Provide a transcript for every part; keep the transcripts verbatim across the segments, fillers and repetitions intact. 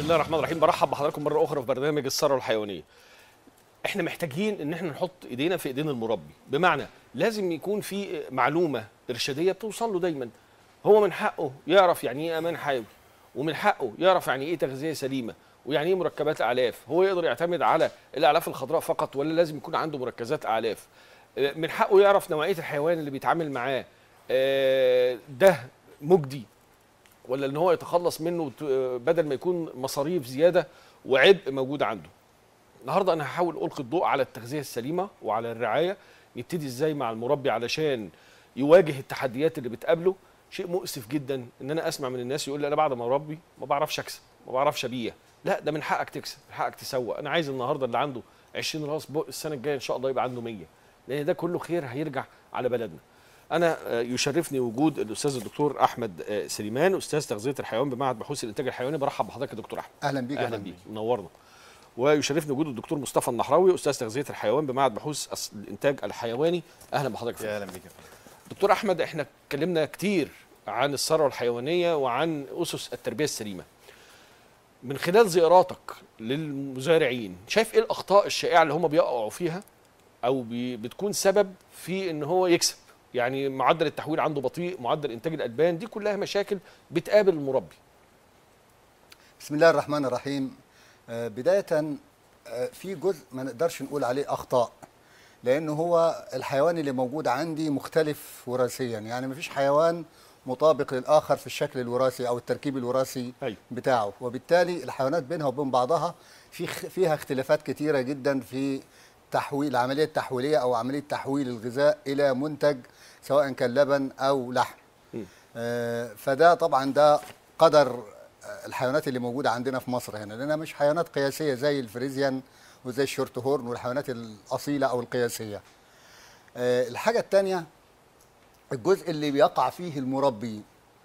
الله الرحمن الرحيم. برحب بحضراتكم مره اخرى في برنامج الثروه الحيوانيه. احنا محتاجين ان احنا نحط ايدينا في ايدين المربي، بمعنى لازم يكون في معلومه ارشاديه بتوصل له دايما. هو من حقه يعرف يعني ايه امان حيوي، ومن حقه يعرف يعني ايه تغذيه سليمه، ويعني ايه مركبات اعلاف. هو يقدر يعتمد على الاعلاف الخضراء فقط ولا لازم يكون عنده مركزات اعلاف؟ من حقه يعرف نوعيه الحيوان اللي بيتعامل معاه، ده مجدي ولا ان هو يتخلص منه بدل ما يكون مصاريف زياده وعبء موجود عنده. النهارده انا هحاول القي الضوء على التغذيه السليمه وعلى الرعايه. نبتدي ازاي مع المربي علشان يواجه التحديات اللي بتقابله. شيء مؤسف جدا ان انا اسمع من الناس يقول لي انا بعد ما اربي ما بعرفش اكسب، ما بعرفش ابيع. لا، ده من حقك تكسب، من حقك تسوق. انا عايز النهارده اللي عنده عشرين راس بق السنه الجايه ان شاء الله يبقى عنده مية، لان ده كله خير هيرجع على بلدنا. انا يشرفني وجود الاستاذ الدكتور احمد سليمان، استاذ تغذيه الحيوان بمعهد بحوث الانتاج الحيواني. برحب بحضرتك يا دكتور احمد. اهلا بيك. اهلا بيك، منورنا. ويشرفني وجود الدكتور مصطفى النحراوي، استاذ تغذيه الحيوان بمعهد بحوث الانتاج الحيواني. اهلا بحضرتك. اهلا بيك. دكتور احمد، احنا اتكلمنا كتير عن الثروه الحيوانيه وعن اسس التربيه السليمه. من خلال زياراتك للمزارعين، شايف ايه الاخطاء الشائعه اللي هم بيقعوا فيها او بتكون سبب في ان هو يكسب؟ يعني معدل التحويل عنده بطيء، معدل انتاج الالبان، دي كلها مشاكل بتقابل المربي. بسم الله الرحمن الرحيم. بداية في جزء ما نقدرش نقول عليه أخطاء، لأنه هو الحيوان اللي موجود عندي مختلف وراثيا، يعني مفيش حيوان مطابق للآخر في الشكل الوراثي أو التركيب الوراثي أيوة. بتاعه، وبالتالي الحيوانات بينها وبين بعضها في فيها اختلافات كتيرة جدا في تحويل عملية تحويلية أو عملية تحويل الغذاء إلى منتج سواء كان لبن أو لحم. آه فده طبعا ده قدر الحيوانات اللي موجودة عندنا في مصر هنا، لأنها مش حيوانات قياسية زي الفريزيان وزي الشورت هورن والحيوانات الأصيلة أو القياسية. أه الحاجة الثانية، الجزء اللي بيقع فيه المربي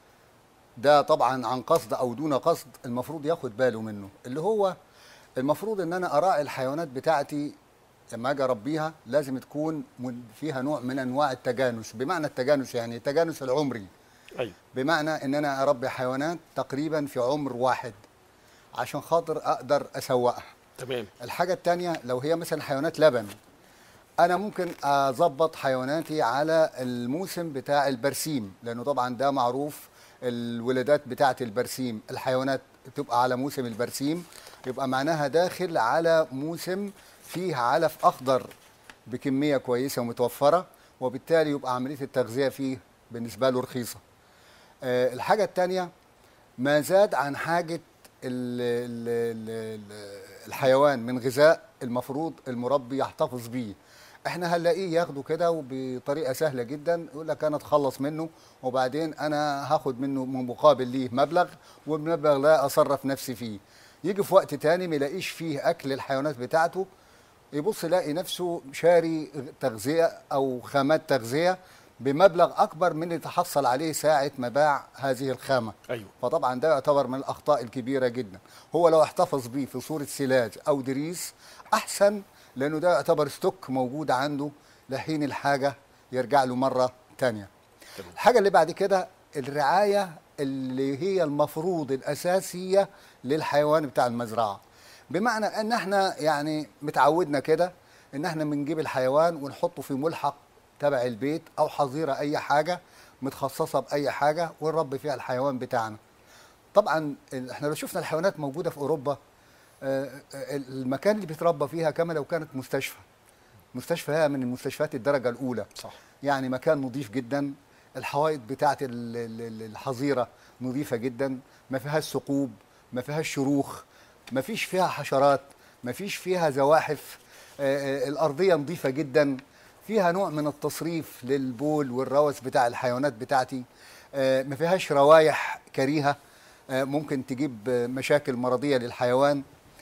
ده طبعا عن قصد أو دون قصد المفروض ياخد باله منه، اللي هو المفروض إن أنا أراعي الحيوانات بتاعتي لما أجي أربيها لازم تكون فيها نوع من أنواع التجانس. بمعنى التجانس يعني التجانس العمري. أيوة. بمعنى ان انا اربي حيوانات تقريبا في عمر واحد عشان خاطر اقدر اسوقها. تمام. الحاجه الثانيه، لو هي مثلا حيوانات لبن، انا ممكن اظبط حيواناتي على الموسم بتاع البرسيم، لانه طبعا ده معروف الولادات بتاعه البرسيم، الحيوانات تبقى على موسم البرسيم، يبقى معناها داخل على موسم فيه علف اخضر بكميه كويسه ومتوفره، وبالتالي يبقى عمليه التغذيه فيه بالنسبه له رخيصه. أه الحاجة الثانية، ما زاد عن حاجة ال ال ال الحيوان من غذاء المفروض المربي يحتفظ بيه. احنا هنلاقيه ياخده كده وبطريقة سهلة جدا، يقول لك انا اتخلص منه وبعدين انا هاخد منه من مقابل ليه مبلغ، والمبلغ لا اصرف نفسي فيه. يجي في وقت تاني ما يلاقيش فيه اكل الحيوانات بتاعته، يبص يلاقي نفسه شاري تغذية او خامات تغذية بمبلغ اكبر من اللي تحصل عليه ساعه ما باع هذه الخامه. أيوة. فطبعا ده يعتبر من الاخطاء الكبيره جدا. هو لو احتفظ بيه في صوره سلاج او دريس احسن، لانه ده يعتبر ستوك موجود عنده لحين الحاجه يرجع له مره ثانيه. الحاجه اللي بعد كده الرعايه اللي هي المفروض الاساسيه للحيوان بتاع المزرعه. بمعنى ان احنا يعني متعودنا كده ان احنا بنجيب الحيوان ونحطه في ملحق تبع البيت او حظيره اي حاجه متخصصه باي حاجه ونربي فيها الحيوان بتاعنا. طبعا احنا لو شفنا الحيوانات موجوده في اوروبا، المكان اللي بيتربى فيها كما لو كانت مستشفى. مستشفى هي من المستشفيات الدرجه الاولى. صح. يعني مكان نظيف جدا، الحوائط بتاعه الحظيره نظيفه جدا، ما فيهاش ثقوب، ما فيهاش شروخ، ما فيش فيها حشرات، ما فيش فيها زواحف، الارضيه نظيفه جدا، فيها نوع من التصريف للبول والروث بتاع الحيوانات بتاعتي، ما فيهاش روايح كريهة ممكن تجيب مشاكل مرضية للحيوان.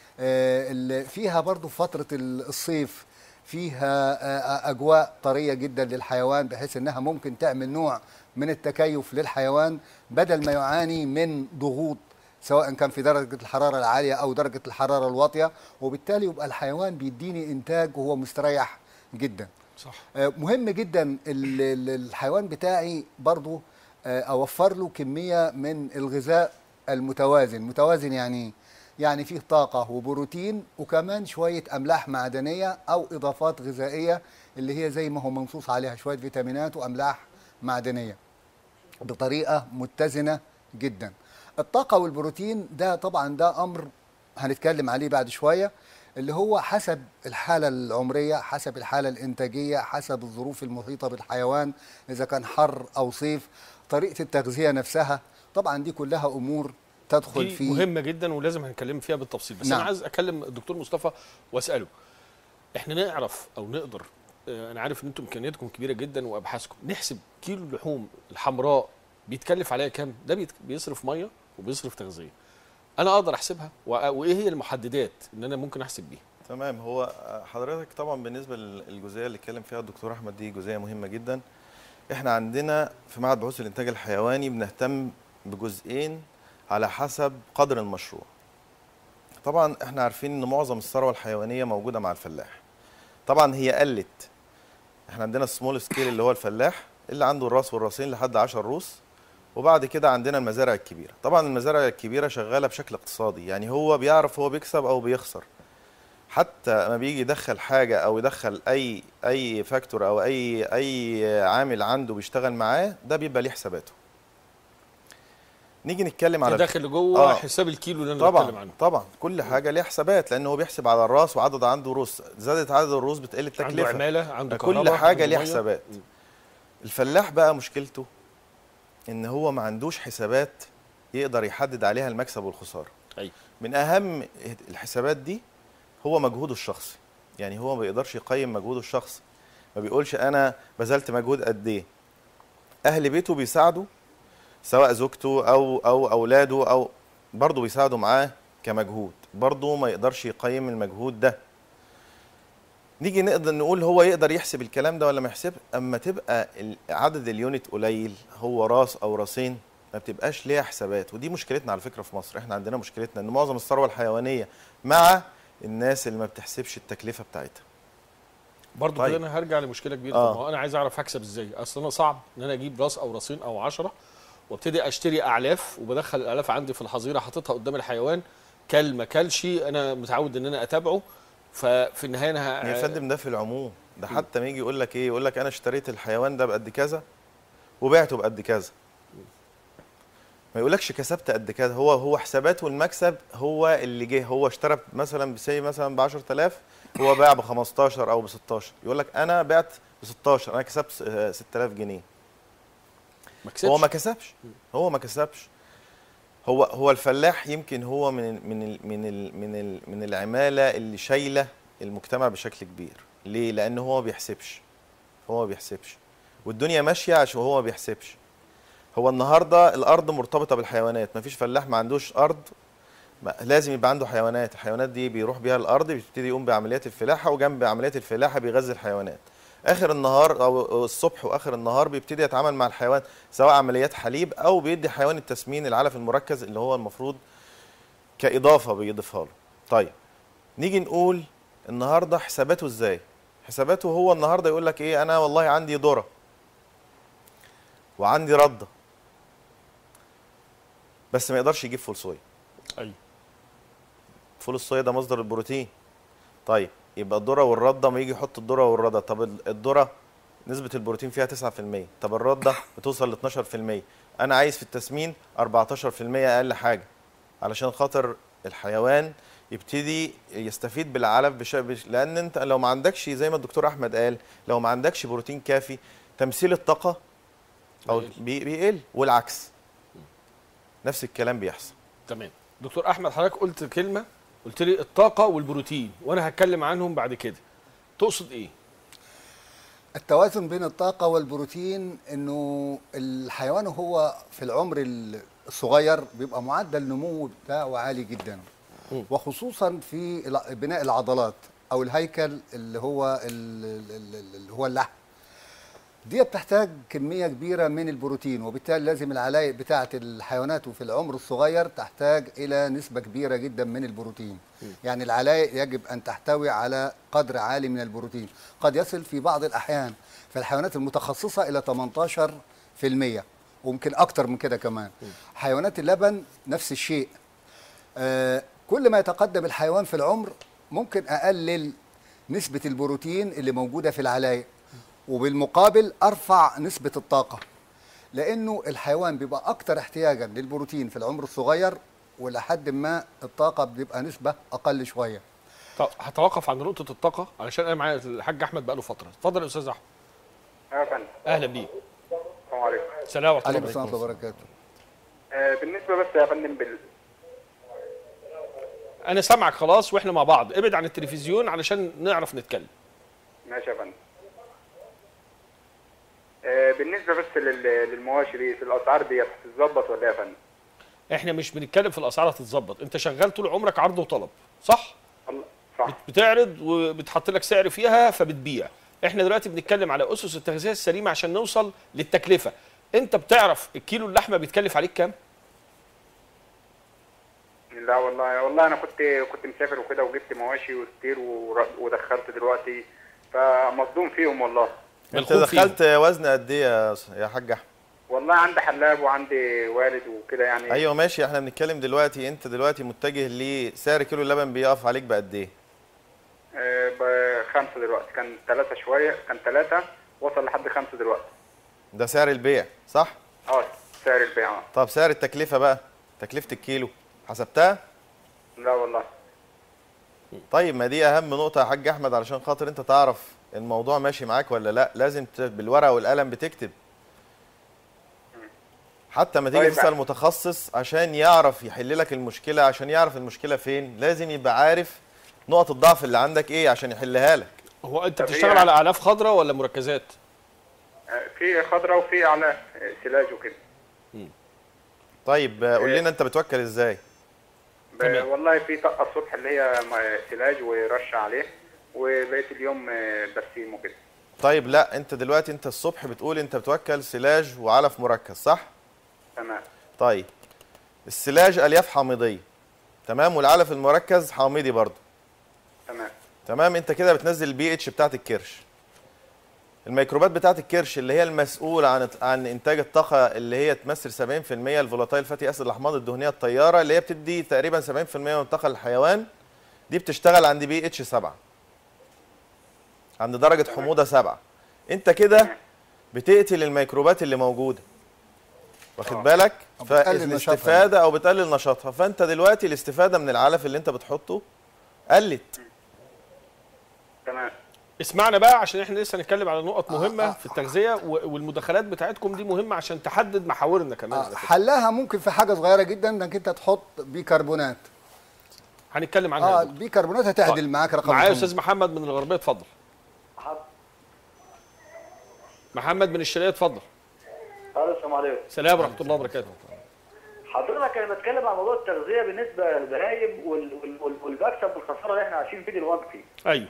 فيها برضو فترة الصيف فيها أجواء طرية جدا للحيوان، بحيث أنها ممكن تعمل نوع من التكيف للحيوان بدل ما يعاني من ضغوط سواء كان في درجة الحرارة العالية أو درجة الحرارة الواطية، وبالتالي يبقى الحيوان بيديني إنتاج وهو مستريح جدا. صح. مهم جدا الحيوان بتاعي برضو اوفر له كميه من الغذاء المتوازن. متوازن يعني يعني فيه طاقة وبروتين وكمان شوية أملاح معدنية أو إضافات غذائية اللي هي زي ما هو منصوص عليها شوية فيتامينات وأملاح معدنية بطريقة متزنة جدا. الطاقة والبروتين ده طبعا ده أمر هنتكلم عليه بعد شوية، اللي هو حسب الحالة العمرية، حسب الحالة الإنتاجية، حسب الظروف المحيطة بالحيوان، إذا كان حر أو صيف، طريقة التغذية نفسها. طبعا دي كلها أمور تدخل دي في مهمه جدا ولازم هنتكلم فيها بالتفصيل، بس نعم. انا عايز اكلم الدكتور مصطفى واساله، احنا نعرف او نقدر، آه، انا عارف ان انتم امكانياتكم كبيره جدا وابحاثكم، نحسب كيلو اللحوم الحمراء بيتكلف عليها كام؟ ده بيت- بيصرف ميه وبيصرف تغذيه، انا اقدر احسبها؟ وأ- وايه هي المحددات ان انا ممكن احسب بيها؟ تمام. هو حضرتك طبعا بالنسبه للجزئيه اللي اتكلم فيها الدكتور احمد دي جزئيه مهمه جدا. احنا عندنا في معهد بحوث الانتاج الحيواني بنهتم بجزئين على حسب قدر المشروع. طبعا احنا عارفين ان معظم الثروه الحيوانيه موجوده مع الفلاح. طبعا هي قلت، احنا عندنا السمول سكيل اللي هو الفلاح اللي عنده الراس والراسين لحد عشر روس، وبعد كده عندنا المزارع الكبيره. طبعا المزارع الكبيره شغاله بشكل اقتصادي، يعني هو بيعرف هو بيكسب او بيخسر، حتى ما بيجي يدخل حاجه او يدخل اي اي فاكتور او اي اي عامل عنده بيشتغل معاه، ده بيبقى ليه حساباته. نيجي نتكلم على داخل لجوه آه. حساب الكيلو اللي انا طبعا بتكلم عنه. طبعا كل حاجه ليها حسابات، لان هو بيحسب على الراس وعدد عنده روس، زادت عدد الروس بتقل التكلفه، عنده عماله، عنده كل كهرباء، حاجه عنده ليها مية. حسابات. م. الفلاح بقى مشكلته ان هو ما عندوش حسابات يقدر يحدد عليها المكسب والخساره. أي. من اهم الحسابات دي هو مجهوده الشخصي، يعني هو ما بيقدرش يقيم مجهوده الشخصي، ما بيقولش انا بذلت مجهود قد ايه. اهل بيته بيساعدوا، سواء زوجته او او اولاده، او برضه بيساعدوا معاه كمجهود، برضه ما يقدرش يقيم المجهود ده. نيجي نقدر نقول هو يقدر يحسب الكلام ده ولا ما يحسب؟ اما تبقى عدد اليونت قليل، هو راس او راسين، ما بتبقاش ليها حسابات. ودي مشكلتنا على فكره في مصر، احنا عندنا مشكلتنا ان معظم الثروه الحيوانيه مع الناس اللي ما بتحسبش التكلفه بتاعتها. برضه طيب. كده انا هرجع لمشكله كبيره. آه. طب ما هو انا عايز اعرف هكسب ازاي؟ اصل انا صعب ان انا اجيب راس او راسين او عشرة وابتدي اشتري اعلاف وبدخل الالاف عندي في الحظيره حاططها قدام الحيوان، كل ما كلش انا متعود ان انا اتابعه، ففي النهايه انا ه... يا فندم ده في العموم، ده حتى ما يجي يقول لك ايه، يقول لك انا اشتريت الحيوان ده بقد كذا وبعته بقد كذا، ما يقولكش كسبت قد كذا. هو هو حساباته المكسب هو اللي جه، هو اشترى مثلا بسي مثلا ب عشرة آلاف، هو باع ب خمستاشر او ب ستاشر، يقول لك انا بعت ب ستاشر، انا كسبت ستة آلاف جنيه. ما كسبش. هو ما كسبش، هو ما كسبش. هو هو الفلاح يمكن هو من من ال من ال من ال من العماله اللي شايله المجتمع بشكل كبير. ليه؟ لان هو ما بيحسبش، هو ما بيحسبش، والدنيا ماشيه عشان هو ما بيحسبش. هو النهارده الارض مرتبطه بالحيوانات، ما فيش فلاح ما عندوش ارض، لازم يبقى عنده حيوانات. الحيوانات دي بيروح بيها الارض، بيبتدي يقوم بعمليات الفلاحه، وجنب عمليات الفلاحه بيغذي الحيوانات. اخر النهار او الصبح واخر النهار بيبتدي يتعامل مع الحيوان، سواء عمليات حليب او بيدي حيوان التسمين العلف المركز اللي هو المفروض كاضافه بيضيفها له. طيب نيجي نقول النهارده حساباته ازاي؟ حساباته هو النهارده يقول لك ايه، انا والله عندي ذره وعندي رده، بس ما يقدرش يجيب فول صويا. ايوه. فول الصويا ده مصدر البروتين. طيب يبقى الذره والرده، ما يجي يحط الذره والرده، طب الذره نسبه البروتين فيها تسعة في المية، طب الرده بتوصل ل اتناشر في المية، انا عايز في التسمين اربعتاشر في المية اقل حاجه، علشان خاطر الحيوان يبتدي يستفيد بالعلف بش... بش... لان انت لو ما عندكش زي ما الدكتور احمد قال، لو ما عندكش بروتين كافي، تمثيل الطاقه او بي... بيقل، والعكس نفس الكلام بيحصل. تمام. دكتور احمد، حضرتك قلت كلمه، قلت لي الطاقه والبروتين، وانا هتكلم عنهم بعد كده، تقصد ايه؟ التوازن بين الطاقة والبروتين، انه الحيوان هو في العمر الصغير بيبقى معدل النمو بتاعه عالي جدا، وخصوصا في بناء العضلات او الهيكل اللي هو اللي هو اللحم. دي بتحتاج كمية كبيرة من البروتين، وبالتالي لازم العلايق بتاعة الحيوانات وفي العمر الصغير تحتاج إلى نسبة كبيرة جدا من البروتين. م. يعني العلايق يجب أن تحتوي على قدر عالي من البروتين، قد يصل في بعض الأحيان في الحيوانات المتخصصة إلى تمنتاشر في المية، وممكن أكتر من كده كمان. م. حيوانات اللبن نفس الشيء. آه كل ما يتقدم الحيوان في العمر ممكن اقلل نسبه البروتين اللي موجوده في العلايق، وبالمقابل ارفع نسبه الطاقه، لانه الحيوان بيبقى اكتر احتياجا للبروتين في العمر الصغير، ولحد ما الطاقه بتبقى نسبه اقل شويه. طب هتوقف عند نقطه الطاقه علشان انا معايا الحاج احمد بقاله فتره. اتفضل يا استاذ احمد. يا فندم. اهلا بيك. السلام عليكم. السلام ورحمه عليكم الله السلام ورحمه الله وبركاته. آه بالنسبه بس يا فندم بال انا سامعك خلاص واحنا مع بعض. ابعد عن التلفزيون علشان نعرف نتكلم. ماشي يا فندم. آه بالنسبه بس لل- للمواشي دي، الاسعار دي هتتظبط ولا ايه يا فندم؟ احنا مش بنتكلم في الاسعار هتتظبط، انت شغال طول عمرك عرض وطلب، صح؟ الله صح. بتعرض وبتحط لك سعر فيها فبتبيع. احنا دلوقتي بنتكلم على اسس التغذيه السليمه عشان نوصل للتكلفه. انت بتعرف الكيلو اللحمه بيتكلف عليك كام؟ لا والله والله انا كنت كنت مسافر وكده وجبت مواشي وستير ور- ودخلت دلوقتي، فمصدوم فيهم والله. انت ملخوم فيهم. دخلت وزن قد ايه يا يا حاج احمد؟ والله عندي حلاب وعندي والد وكده يعني. ايوه ماشي، احنا بنتكلم دلوقتي، انت دلوقتي متجه لسعر كيلو اللبن بيقف عليك بقد ايه؟ آه بخمسه دلوقتي، كان ثلاثه شويه، كان ثلاثه وصل لحد خمسه دلوقتي. ده سعر البيع صح؟ اه سعر البيع. اه طب سعر التكلفه بقى، تكلفه الكيلو حسبتها؟ لا والله. طيب ما دي اهم نقطه يا حاج احمد، علشان خاطر انت تعرف الموضوع ماشي معاك ولا لا، لازم ت- بالورقه والقلم بتكتب، حتى ما تيجي طيب. تسال متخصص عشان يعرف يحل لك المشكله، عشان يعرف المشكله فين، لازم يبقى عارف نقط الضعف اللي عندك ايه عشان يحلها لك. هو انت طب بتشتغل هي- على اعلاف خضراء ولا مركزات؟ آه في خضراء وفي على آه، سلاج وكده. طيب آه، قول لنا انت بتوكل ازاي؟ ب- تمام. والله في طاقة الصبح اللي هي م- سلاج ورش عليه، وبقيت اليوم آه، برسيم وكده. طيب لا انت دلوقتي انت الصبح بتقول انت بتوكل سلاج وعلف مركز صح؟ تمام. طيب السلاج الياف حامضيه تمام، والعلف المركز حامضي برضه تمام. تمام. انت كده بتنزل البي اتش بتاعت الكرش، الميكروبات بتاعت الكرش اللي هي المسؤوله عن عن انتاج الطاقه اللي هي تمثل سبعين في المية الفولاتايل فاتي اسيد الاحماض الدهنيه الطياره اللي هي بتدي تقريبا سبعين في المية من الطاقه للحيوان، دي بتشتغل عند بي اتش سبعة، عند درجه حموضه سبعة. انت كده بتقتل الميكروبات اللي موجوده، واخد بالك؟ أو بتقلل فالاستفاده او بتقلل نشاطها. فانت دلوقتي الاستفاده من العلف اللي انت بتحطه قلت. تمام. اسمعنا بقى عشان احنا لسه هنتكلم على نقط مهمه في التغذيه و- والمداخلات بتاعتكم دي مهمه عشان تحدد محاورنا كمان على آه، فكرة. حلها ممكن في حاجه صغيره جدا، انك انت تحط بيكربونات. هنتكلم عنها اه يا دكتور. البيكربونات هتعدل طيب. معاك رقم معايا الحموضة. استاذ محمد من الغربيه، اتفضل. محمد من الشرقيه، اتفضل. الو السلام عليكم. سلام ورحمه الله وبركاته. حضرتك انا بتكلم عن موضوع التغذيه بالنسبه للبهايم وال- وال- وال- والمكسب والخساره اللي احنا عايشين فيه دلوقتي. ايوه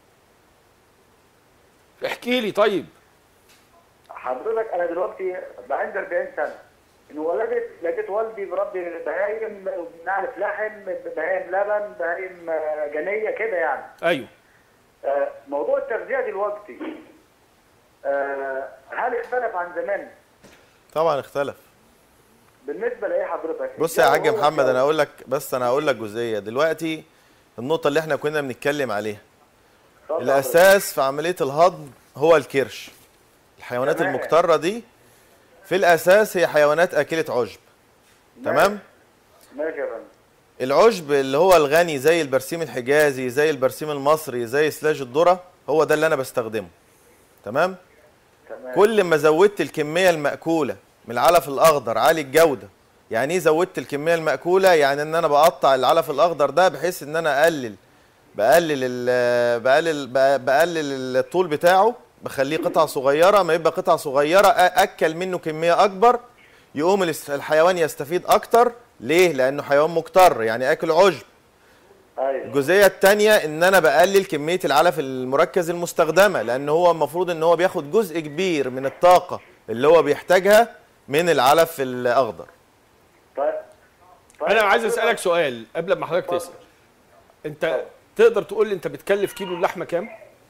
احكي لي. طيب حضرتك انا دلوقتي بقى عندي أربعين سنه، ان ولدت لقيت والدي بربي بهايم، نعرف لحم، بهايم لبن، بهايم آه، جنيه كده يعني. ايوه آه، موضوع التغذيه دلوقتي آه، هل اختلف عن زمان؟ طبعا اختلف. بالنسبه لايه حضرتك؟ بص يا حاج الجو هو محمد، الجو. انا اقول لك، بس انا هقول لك جزئيه دلوقتي. النقطه اللي احنا كنا بنتكلم عليها، اتفضل الاساس في عمليه الهضم هو الكرش. الحيوانات تمام. المقتره دي في الاساس هي حيوانات اكله عشب، تمام؟ ماشي يا فندم. العشب اللي هو الغني زي البرسيم الحجازي، زي البرسيم المصري، زي سلاج الذره، هو ده اللي انا بستخدمه، تمام؟ تمام. كل ما زودت الكميه المأكوله من العلف الاخضر عالي الجوده. يعني ايه زودت الكميه المأكوله؟ يعني ان انا بقطع العلف الاخضر ده بحيث ان انا اقلل بقلل ال بقلل بقلل الطول بتاعه، بخليه قطع صغيره، ما يبقى قطع صغيره اكل منه كميه اكبر، يقوم الحيوان يستفيد اكتر. ليه؟ لانه حيوان مكتر يعني اكل عشب. ايوه. الجزئيه الثانيه ان انا بقلل كميه العلف المركز المستخدمه، لان هو المفروض ان هو بياخد جزء كبير من الطاقه اللي هو بيحتاجها من العلف الاخضر. طيب. طيب انا عايز حضرتك- اسالك سؤال قبل ما حضرتك تسال. انت تقدر تقول لي انت بتكلف كيلو اللحمه كام؟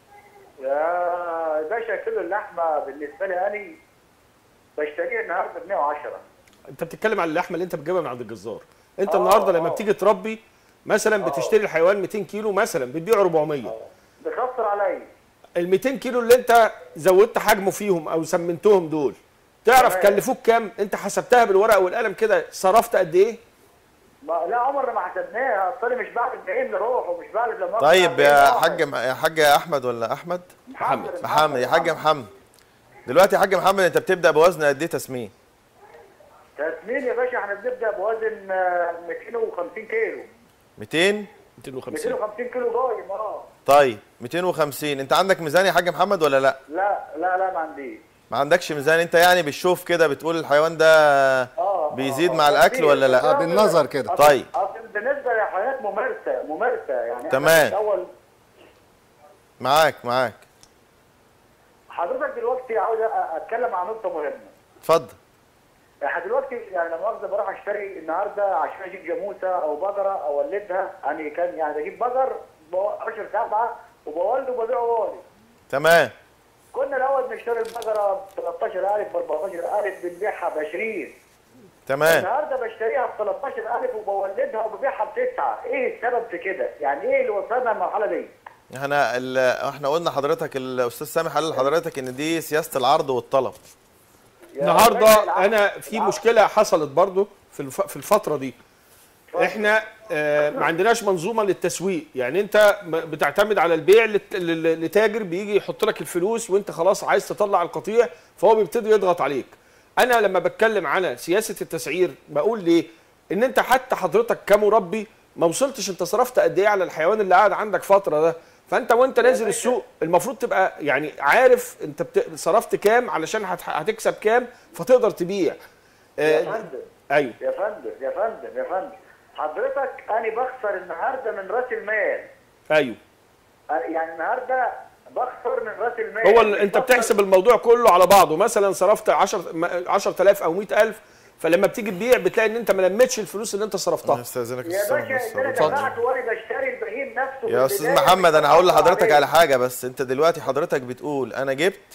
يا باشا كيلو اللحمه بالنسبه لي انا بشتريه النهارده ب مية وعشرة. انت بتتكلم على اللحمه اللي انت بتجيبها من عند الجزار. انت آه، النهارده لما آه. بتيجي تربي مثلا بتشتري الحيوان مئتين كيلو مثلا بتبيعه أربعمية، بيخسر عليا. ال مئتين كيلو اللي انت زودت حجمه فيهم او سمنتهم دول تعرف تمام. كلفوك كام؟ انت حسبتها بالورقه والقلم كده صرفت قد ايه؟ ما لا عمرنا ما حسبناها، اصل مش بعد الدقيق لروح ومش بعد لما طيب يا حاج يا حاج يا احمد ولا احمد؟ محمد محمد يا حاج محمد. دلوقتي يا حاج محمد انت بتبدا بوزن قد ايه تسمين؟ تسمين يا باشا احنا بنبدا بوزن آه، مئتين وخمسين كيلو. مئتين؟ مئتين وخمسين مئتين وخمسين كيلو قايم اه. طيب مئتين وخمسين. انت عندك ميزان يا حاج محمد ولا لا؟ لا لا لا ما عنديش. ما عندكش ميزان؟ انت يعني بتشوف كده بتقول الحيوان ده اه بيزيد آه، مع آه. الاكل ولا لا؟ آه، بالنظر كده. أصل- طيب. اصل بالنسبه لحيوانات ممارسه ممارسه يعني إحنا تمام. في الاول. معاك معاك. حضرتك دلوقتي عاوز أ- اتكلم عن نقطه مهمه. اتفضل. احنا دلوقتي يعني لما مؤاخذه بروح اشتري النهارده عشان اجيب جاموسه او بقره اولدها، انا كان يعني بجيب بقر عشر سبعه وبولده وببيعه والد. تمام. كنا الاول بنشتري البقره ب ثلاثة عشر ألف ب أربعتاشر ألف بنبيعها ب عشرين. تمام. النهارده بشتريها ب ثلاثة عشر ألف وبولدها وببيعها بتسعه، ايه السبب في كده؟ يعني ايه اللي وصلنا للمرحله دي؟ احنا ال... احنا قلنا حضرتك الاستاذ سامح قال لحضرتك ان دي سياسه العرض والطلب. يا النهارده باشا العرض- انا في العرض. مشكله حصلت برضو في الف... في الفتره دي. احنا آه ما عندناش منظومه للتسويق، يعني انت م- بتعتمد على البيع لت- ل- لتاجر بيجي يحط لك الفلوس وانت خلاص عايز تطلع القطيع فهو بيبتدي يضغط عليك. انا لما بتكلم على سياسه التسعير بقول ليه؟ ان انت حتى حضرتك كمربي ما وصلتش انت صرفت قد ايه على الحيوان اللي قاعد عندك فتره ده، فانت وانت نازل السوق المفروض تبقى يعني عارف انت بت... صرفت كام علشان هت... هتكسب كام فتقدر تبيع. يا آه فندم ايوه يا فندم يا فندم يا فندم حضرتك انا بخسر النهارده من راس المال. ايوه يعني النهارده بخسر من راس المال. هو ال... انت بتحسب الموضوع كله على بعضه، مثلا صرفت عشرة آلاف او مئة ألف، فلما بتيجي تبيع بتلاقي ان انت ما لمتش الفلوس اللي انت صرفتها. استاذنك يا باشا انا اتفضل. دفعت وانا بشتري البهيم نفسه. يا في استاذ البداية محمد انا هقول لحضرتك عليه. على حاجه، بس انت دلوقتي حضرتك بتقول انا جبت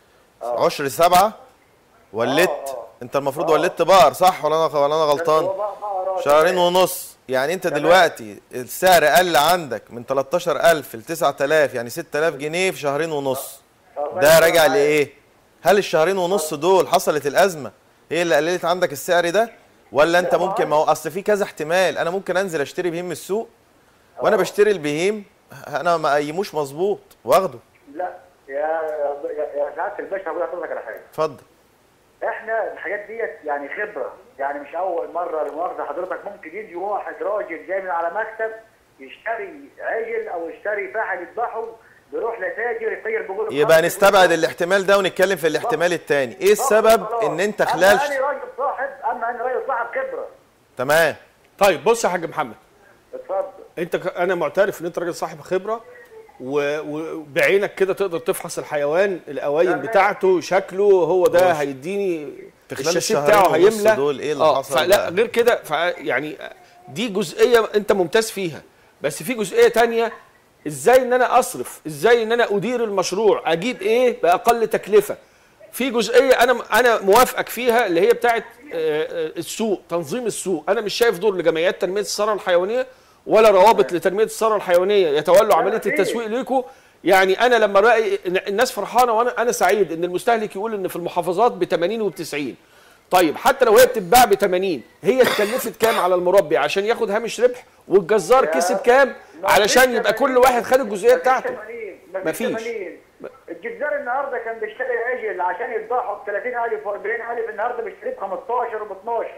عشر سبعه ولدت. آه، آه. انت المفروض ولدت بقر صح ولا انا ولا انا غلطان؟ هو بقى- بقى- شهرين تمام. ونص. يعني انت دلوقتي السعر قل عندك من تلتاشر ألف ل تسعة آلاف، يعني ستة آلاف جنيه في شهرين ونص. الله ده ينور راجع عليك. لايه؟ هل الشهرين ونص دول حصلت الازمه هي اللي قللت عندك السعر ده، ولا انت لا، ما ممكن ما هو اصل في كذا احتمال. انا ممكن انزل اشتري بهيم من السوق وانا بشتري البهيم انا ما قيموش مظبوط واخده. لا يا يا يا سعاده الباشا هقول لحضرتك على حاجه. اتفضل. احنا الحاجات ديت يعني خبره، يعني مش اول مره لمؤاخذه حضرتك ممكن يجي واحد راجل جاي من على مكتب يشتري عجل او يشتري فحل يذبحه بيروح لتاجر، التاجر بيقول له يبقى خلاص نستبعد يقول له الاحتمال ده ونتكلم في الاحتمال الثاني. ايه خلاص السبب خلاص. ان انت اما خلال انا راجل صاحب اما انا راجل صاحب خبره. تمام. طيب بص يا حاج محمد، اتفضل. انت ك... انا معترف ان انت راجل صاحب خبره و- وبعينك كده تقدر تفحص الحيوان الاواين تمام. بتاعته شكله هو ده ماشي. هيديني في خلال الشاسيه الشهرين بتاعه ونص هيملى دول ايه اللي اه حصل فلا بقى؟ غير كده ف يعني دي جزئيه انت ممتاز فيها، بس في جزئيه تانية ازاي ان انا اصرف، ازاي ان انا ادير المشروع، اجيب ايه باقل تكلفه. في جزئيه انا انا موافقك فيها اللي هي بتاعه السوق، تنظيم السوق. انا مش شايف دور لجمعيات تنميه الثروه الحيوانيه ولا روابط لتنميه الثروه الحيوانيه يتولوا عمليه في. التسويق ليكم. يعني انا لما الاقي الناس فرحانه وانا انا سعيد ان المستهلك يقول ان في المحافظات ب ثمانين وب تسعين. طيب حتى لو هي بتتباع ب ثمانين هي اتكلفت كام على المربي عشان ياخد هامش ربح، والجزار كسب كام علشان يبقى كل واحد خد الجزئيه بتاعته؟ مفيش. مفيش. الجزار النهارده كان بيشتري عجل عشان يذبحه ب ثلاثين ألف و أربعين ألف، النهارده بيشتريه ب خمستاشر وب اتناشر.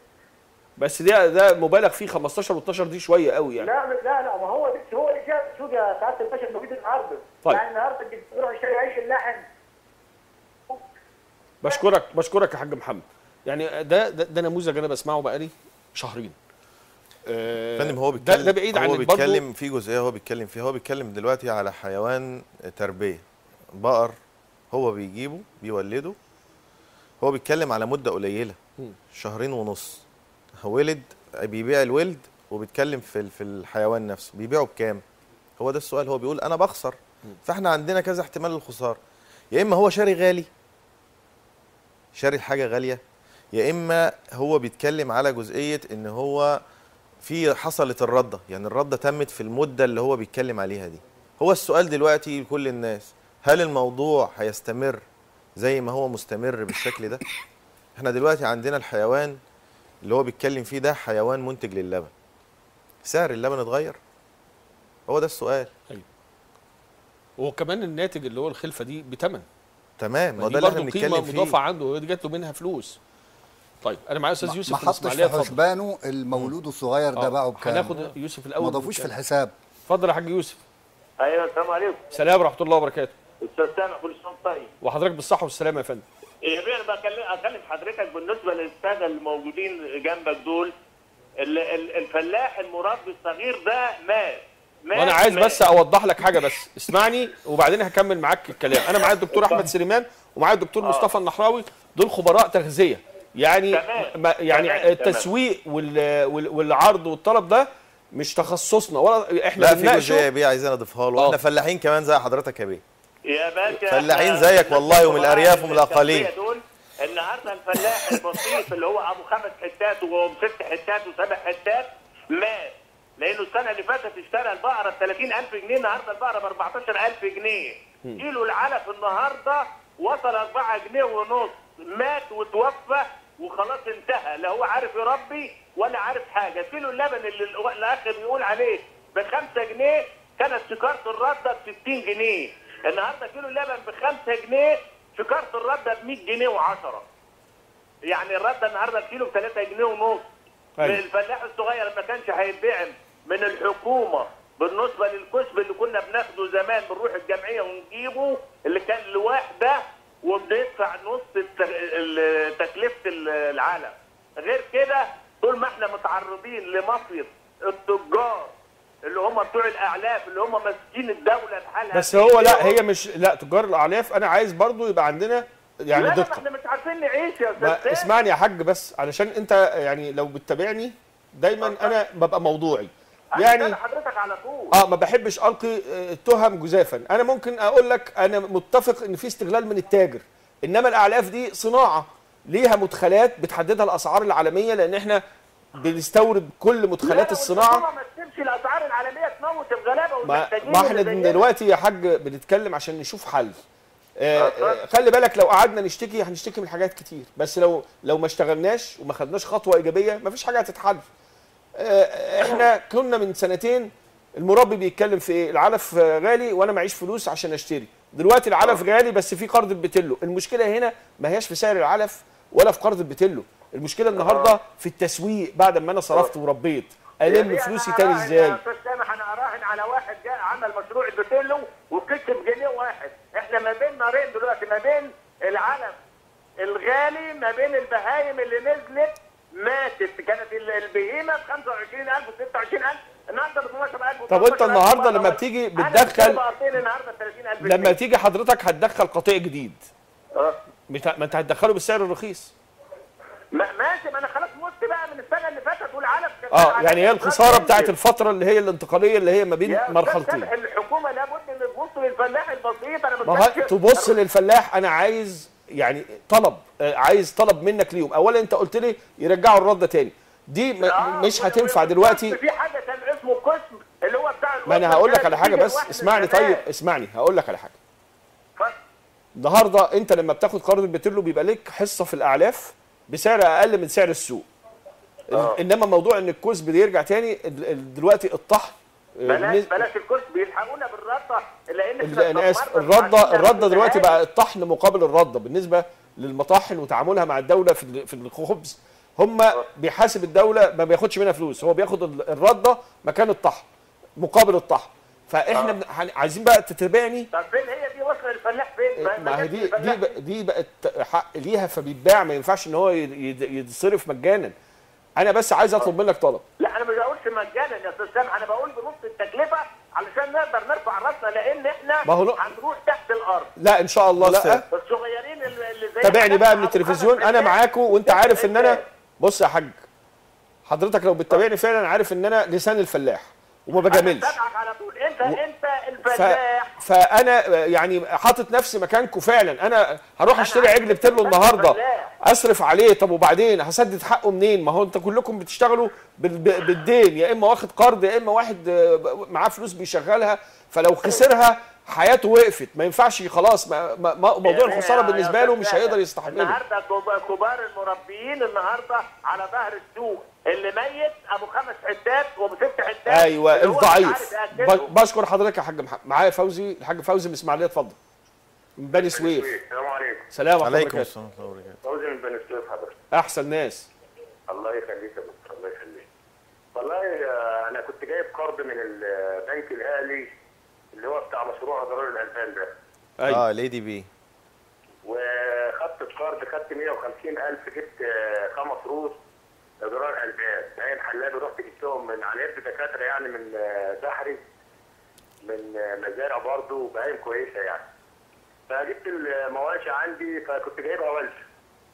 بس ده ده مبالغ فيه، خمستاشر و12 دي شويه قوي يعني. لا لا لا ما هو ده هو اللي جاب السوق يا سعاده الباشا الموجود النهارده. طيب. يعني النهارده الجزار يروح يشتري عيش اللحم. بشكرك بشكرك يا حاج محمد. يعني ده ده, ده نموذج انا بسمعه بقالي شهرين. آه فندم هو ده, بيتكلم ده بعيد عن هو برضه. بيتكلم في جزئيه هو بيتكلم فيها. هو بيتكلم دلوقتي على حيوان تربيه بقر هو بيجيبه بيولده. هو بيتكلم على مده قليله شهرين ونص ولد بيبيع الولد، وبيتكلم في في الحيوان نفسه بيبيعه بكام. هو ده السؤال. هو بيقول انا بخسر. فاحنا عندنا كذا احتمال للخساره، يا اما هو شاري غالي شاري حاجه غاليه، يا اما هو بيتكلم على جزئيه ان هو في حصلت الرده، يعني الرده تمت في المده اللي هو بيتكلم عليها دي. هو السؤال دلوقتي لكل الناس، هل الموضوع هيستمر زي ما هو مستمر بالشكل ده؟ احنا دلوقتي عندنا الحيوان اللي هو بيتكلم فيه ده حيوان منتج للبن، سعر اللبن اتغير؟ هو ده السؤال. ايوه. وكمان الناتج اللي هو الخلفه دي بتمن. تمام، ما دي ده اللي احنا برضه بنتكلم قيمه فيه. مضافه عنده، ودي جات له منها فلوس. طيب انا معايا استاذ يوسف ما من حطش الإسماعيلية، في اتفضل. حسبانه المولود الصغير ده آه، باعه بكام؟ هناخد يوسف الاول ما ضافوش في ونتكلم. الحساب. اتفضل يا حاج يوسف. ايوه السلام عليكم. سلام ورحمه الله وبركاته. استاذ سامح، كل سنه طيب. وحضرتك بالصحه والسلامه يا فندم. يا بيه انا بكلم اكلم حضرتك بالنسبه للساده الموجودين جنبك دول. ال- ال- الفلاح المربي الصغير ده مات. مات وانا عايز مات. بس اوضح لك حاجه، بس اسمعني وبعدين هكمل معاك الكلام. انا معايا الدكتور احمد سليمان ومعايا الدكتور مصطفى النحراوي، دول خبراء تغذيه. يعني تمام. ما يعني تمام. التسويق وال- وال- والعرض والطلب ده مش تخصصنا، ولا احنا لا، في بنناقشه. جزئيه يا بيه عايزين اضيفها له، آه. احنا فلاحين كمان زي حضرتك يا بيه. يا باشا فلاحين إحنا- زيك والله، ومن الأرياف ومن الأقاليم. دول النهارده الفلاح البسيط اللي هو ابو خمس حتات وست حتات وسبع حتات مات، لانه السنه اللي فاتت اشترى البقره ب ثلاثين ألف جنيه، النهارده البقره ب أربعتاشر ألف جنيه. كيلو العلف النهارده وصل أربعة جنيه ونص، مات وتوفى وخلاص انتهى، لا هو عارف يربي ولا عارف حاجه. كيلو اللبن اللي الاخر بيقول عليه ب خمسة جنيه، كانت شكاره الرده ب ستين جنيه. النهارده كيلو اللبن ب خمسة جنيه، شكاره الرده ب مية جنيه وعشرة. يعني الرده النهارده الكيلو ب ثلاثة جنيه ونص. أيوة. الفلاح الصغير ما كانش هيدعم من الحكومه بالنسبه للكسب اللي كنا بناخده زمان، بنروح الجمعيه ونجيبه اللي كان لوحده وبندفع نص الت- ال- تكلفه العلف. غير كده طول ما احنا متعرضين لمصير التجار اللي هم بتوع الاعلاف اللي هم ماسكين الدوله بحالها. بس هو لا، هي مش لا تجار الاعلاف. انا عايز برضو يبقى عندنا يعني لا لا، دقه. احنا مش عارفين نعيش يا ما استاذ. اسمعني يا حاج بس، علشان انت يعني لو بتتابعني دايما انا ببقى موضوعي. يعني يعني حضرتك على طول. اه ما بحبش القي آه، تهم جزافا. انا ممكن اقول لك انا متفق ان في استغلال من التاجر، انما الاعلاف دي صناعه ليها مدخلات بتحددها الاسعار العالميه، لان احنا بنستورد كل مدخلات الصناعه. ما تسيبش الاسعار العالميه تموت الغلابه ما, والمحتاجين. ما احنا اللي زينا. دلوقتي يا حاج بنتكلم عشان نشوف حل. آه آه، خلي بالك لو قعدنا نشتكي هنشتكي من حاجات كتير، بس لو لو ما اشتغلناش وما خدناش خطوه ايجابيه مفيش حاجه هتتحل. آه احنا كنا من سنتين المربي بيتكلم في ايه؟ العلف آه، غالي وانا معيش فلوس عشان اشتري. دلوقتي العلف غالي بس في قرض البتلو. المشكله هنا ما هياش في سعر العلف ولا في قرض البتلو، المشكله النهارده في التسويق. بعد ما انا صرفت وربيت الم يعني فلوسي أنا تاني أراهن ازاي؟ يا استاذ سامح، انا اراهن على واحد جاء عمل مشروع البتلو وكسب جنيه واحد. احنا ما بين نارين دلوقتي، ما بين العلف الغالي، ما بين البهايم اللي نزلت ماتت. كانت ال- البهيمه ب خمسة وعشرين ألف و ستة وعشرين ألف، النهارده ب اتناشر ألف. طب وانت النهارده لما بتيجي بتدخل، النهارده ثلاثين ألف لما جنيه. تيجي حضرتك هتدخل قطيع جديد، اه بتا- ما انت هتدخله بالسعر الرخيص. ما- ماشي، ما انا خلاص مت بقى من السنه اللي فاتت والعلف كان اه على يعني هي الأقل الخساره بتاعت ينزل. الفتره اللي هي الانتقاليه اللي هي ما بين يا أستاذ مرحلتين. سامح، الحكومه لابد ان تبص للفلاح البسيط. انا ما هو بتكلمش- تبص للفلاح. انا عايز يعني طلب، آه، عايز طلب منك ليهم. اولا انت قلت لي يرجعوا الرده تاني، دي م- آه، مش و- هتنفع و- دلوقتي. في حاجه كان اسمه قسم اللي هو بتاع ما انا الوطن هقول لك ده، على حاجه، بيجي بس الواحد اسمعني. من زمان. طيب اسمعني، هقول لك على حاجه. اتفضل. النهارده انت لما بتاخد قرض البترول بيبقى لك حصه في الاعلاف بسعر اقل من سعر السوق. آه. انما موضوع ان الكسب بيرجع تاني ال- ال- دلوقتي الطحن آه، بلاش بالنسبة- بلاش الكسب، بيلحقونا بالرده لان ال- احنا انا اسف، اتدمرنا الرده عندنا الرده دلوقتي بالبهايم. بقى الطحن مقابل الرده بالنسبه للمطاحن وتعاملها مع الدوله في ال- في الخبز. هم بيحاسب الدوله ما بياخدش منها فلوس، هو بياخد ال- الرده مكان الطحن مقابل الطحن. فاحنا بن- هن- عايزين بقى تتابعني. طب فين هي دي وصل الفلاح فين؟ ما هي جاتش دي الفلاح. دي بق- دي بقت حق ليها فبيتباع، ما ينفعش ان هو ي- ي- يتصرف مجانا. انا بس عايز اطلب منك طلب. لا انا ما بقولش مجانا يا استاذ سامح، انا بقول بنص التكلفه علشان نقدر نرفع راسنا، لان احنا ما هو لا- هنروح تحت الارض. لا ان شاء الله بص لا. الصغيرين اللي اللي زي تابعني بقى من أبو التلفزيون، خمس انا حتات. معاكم وانت عارف ان انا، بص يا حاج حضرتك لو بتتابعني فعلا عارف ان انا لسان الفلاح وما بجاملش. أنا بتابعك على طول، انت و- انت ف... الفلاح. فانا يعني حاطط نفسي مكانكم فعلا. انا هروح اشتري عارف عجل بتلو إنك النهارده فلاح. اصرف عليه، طب وبعدين هسدد حقه منين؟ ما هو انت كلكم بتشتغلوا بال- بالدين، يا اما واخد قرض يا اما واحد آه، معاه فلوس بيشغلها، فلو خسرها حياته وقفت، ما ينفعش خلاص، ما ما ما- موضوع الخساره بالنسبه له مش هيقدر يستحمله. النهارده كب- كبار المربيين النهارده على ظهر السوق، اللي ميت ابو خمس حتات وابو ست حتات. ايوه اللي هو مش الضعيف. عارف يأكله. ب- بشكر حضرتك يا حاج محمد. معايا فوزي، الحاج فوزي من اسماعيليه، اتفضل. من بني سويف. السلام عليكم. سلام ورحمه الله عليكم وبركاته. السلام ورحمه الله وبركاته. فوزي من بني سويف حضرتك. احسن ناس. الله يخليك يا دكتور، الله يخليك. والله آه، انا كنت جايب قرض من البنك الاهلي اللي هو بتاع مشروع ضرر الالبان ده، ايوه اه الاي دي بي. وخدت القرض، خدت مية وخمسين ألف، جبت آه، خمس روس ضرر الالبان، باين حلابي، رحت جبتهم من على يد دكاتره يعني من آه، بحري، من آه، مزارع برضه، باين كويسه يعني. فجبت المواشي عندي، فكنت جايبها ولشه.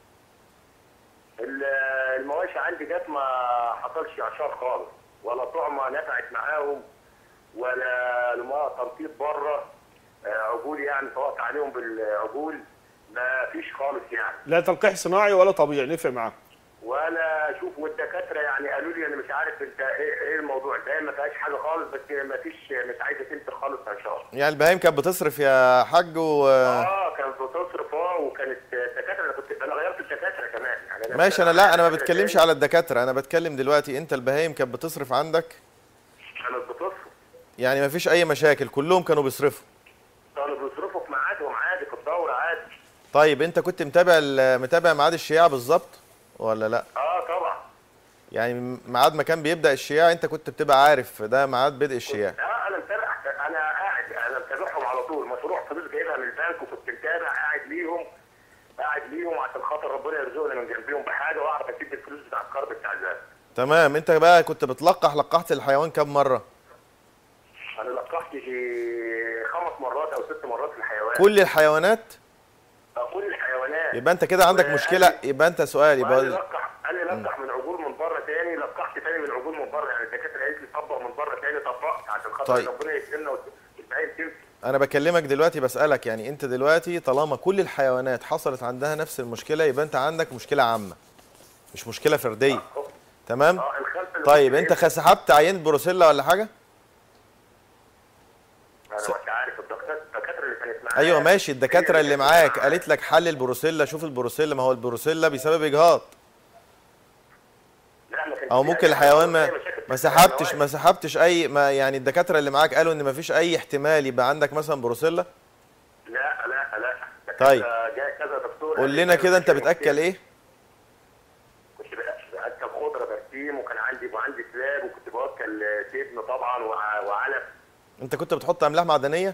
ال- المواشي عندي جت ما حصلش اعشار خالص، ولا طعمه نفعت معاهم، ولا الماء تنطيط بره آه، عجول يعني، سواء عليهم بالعجول ما فيش خالص يعني. لا تلقيح صناعي ولا طبيعي، نفع معاك. ولا شوف، والدكاتره يعني قالوا لي انا مش عارف انت ايه ايه الموضوع ده، ما فيهاش حاجه خالص، بس ما فيش، مش عايزه تنتج خالص اعشار. يعني البهايم كانت بتصرف يا حاج و اه كانت بتصرف، اه وكانت الدكاتره، انا كنت انا غيرت الدكاتره كمان يعني. أنا ماشي. انا لا انا ما الدكاترة بتكلمش تاني على الدكاتره، انا بتكلم دلوقتي انت البهايم كانت بتصرف عندك، كانت بتصرف، يعني ما فيش اي مشاكل، كلهم كانوا بيصرفوا. كانوا بيصرفوا في ميعادهم عادي، في الدوره عادي. طيب انت كنت متابع ال- متابع ميعاد الشياع بالظبط ولا لا؟ اه طبعا. يعني ميعاد ما كان بيبدا الشياع انت كنت بتبقى عارف ده ميعاد بدء الشياع؟ اه انا متابع، انا قاعد، انا متابعهم على طول، مشروع فلوس جايبها من البنك، وكنت متابع قاعد ليهم، قاعد ليهم عشان خاطر ربنا يرزقني من جنبيهم بحاجه، واعرف اسيب الفلوس بتاع القرض بتاع البنك. تمام. انت بقى كنت بتلقح لقحت الحيوان كم مره؟ انا لقحت في خمس مرات او ست مرات في الحيوان. كل الحيوانات؟ كل الحيوانات. يبقى انت كده عندك وقال مشكله، لي- يبقى انت سؤال وقال لي يبقى لقح، قال لي لقح من عجول من بره تاني، لقحت تاني من عجول من بره، يعني الدكاتره قالت لي طبق من بره تاني، طبقت عشان خاطر طيب. ربنا يكرمنا والبهايم تمشي. انا بكلمك دلوقتي بسالك، يعني انت دلوقتي طالما كل الحيوانات حصلت عندها نفس المشكله يبقى انت عندك مشكله عامه مش مشكله فرديه. تمام. اه الخلف اللي طيب كنت انت جايبها. سحبت عينه بروسيلا ولا حاجه؟ انا مش عارف، الدكاتره الدكاتره اللي كانت معايا. ايوه ماشي. الدكاتره هي اللي كانت معاك معايا. قالت لك حل البروسيلا، شوف البروسيلا، ما هو البروسيلا بيسبب اجهاض، لا، ما كانش او في ممكن أي الحيوان حاجة، ما أي مشاكل ما في سحبتش الحيوان. ما سحبتش اي ما يعني الدكاتره اللي معاك قالوا ان ما فيش اي احتمال يبقى عندك مثلا بروسيلا؟ لا لا لا. طيب. جاي كذا دكتور. قول لنا كده انت بتاكل ايه؟ كنت باكل خضره برسيم، وكان عندي وعندي كلاب، وكنت باكل تبن طبعا وع- وعلف. انت كنت بتحط املاح معدنيه؟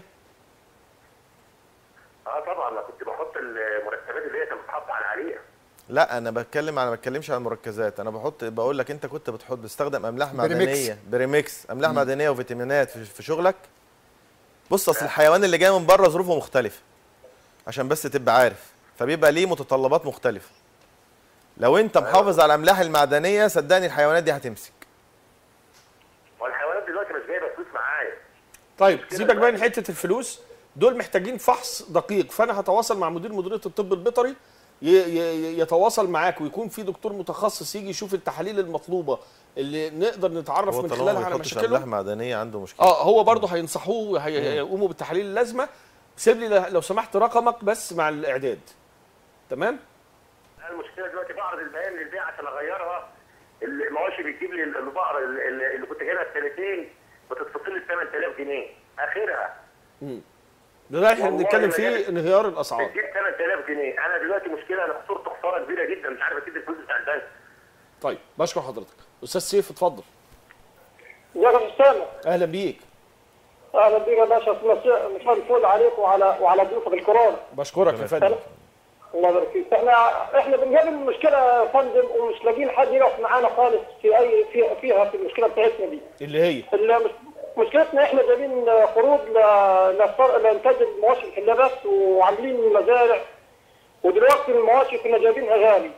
اه طبعا، انا كنت بحط المركبات اللي هي كانت بتتحط على العريق. لا انا بتكلم، انا ما بتكلمش عن المركزات، انا بحط بقول لك انت كنت بتحط بتستخدم املاح بريمكس. معدنيه بريمكس، املاح معدنيه وفيتامينات في, في شغلك. بص اصل الحيوان اللي جاي من بره ظروفه مختلفه عشان بس تبقى عارف، فبيبقى ليه متطلبات مختلفه. لو انت محافظ على الاملاح المعدنيه صدقني الحيوانات دي هتمسك. والحيوانات دلوقتي مش جايبه فلوس معايا. طيب سيبك بقى من حته الفلوس، دول محتاجين فحص دقيق، فانا هتواصل مع مدير مديريه الطب البيطري ي- ي- يتواصل معاك، ويكون في دكتور متخصص يجي يشوف التحاليل المطلوبه اللي نقدر نتعرف هو من طالما خلالها ما على بيحطش املاح مشاكلهم. معدنيه عنده مشكله. اه هو برضه هينصحوه، هي- هيقوموا بالتحاليل اللازمه. سيب لي لو سمحت رقمك بس مع الاعداد. تمام؟ المشكله دلوقتي بعرض البيان للبيع عشان اغيرها، المواشي بتجيب لي البقره اللي اللي كنت جايبها السنتين بتتفصل لي ثمانية آلاف جنيه اخرها. ده اللي احنا والله بنتكلم ما فيه، جابت. انهيار الاسعار. بتجيب ثمانية آلاف جنيه، انا دلوقتي مشكله، انا خسرت خساره كبيره جدا، مش عارف اسيب الفلوس بتاع البنك. طيب بشكر حضرتك. استاذ سيف اتفضل. ازيك يا استاذ سامح؟ اهلا بيك. اهلا بيك يا باشا، مساء مساء الفل عليك وعلى وعلى ضيوفك الكرام. بشكرك يا فندم. الله يبارك فيك. احنا احنا بنقابل مشكله يا فندم ومش لاقيين حد يقف معانا خالص في اي في فيها في المشكله بتاعتنا دي. اللي هي المش- مشكلتنا احنا جايبين خروج ل- للصر- لانتاج المواشي الحلابات وعاملين مزارع، ودلوقتي المواشي كنا جايبينها غالي.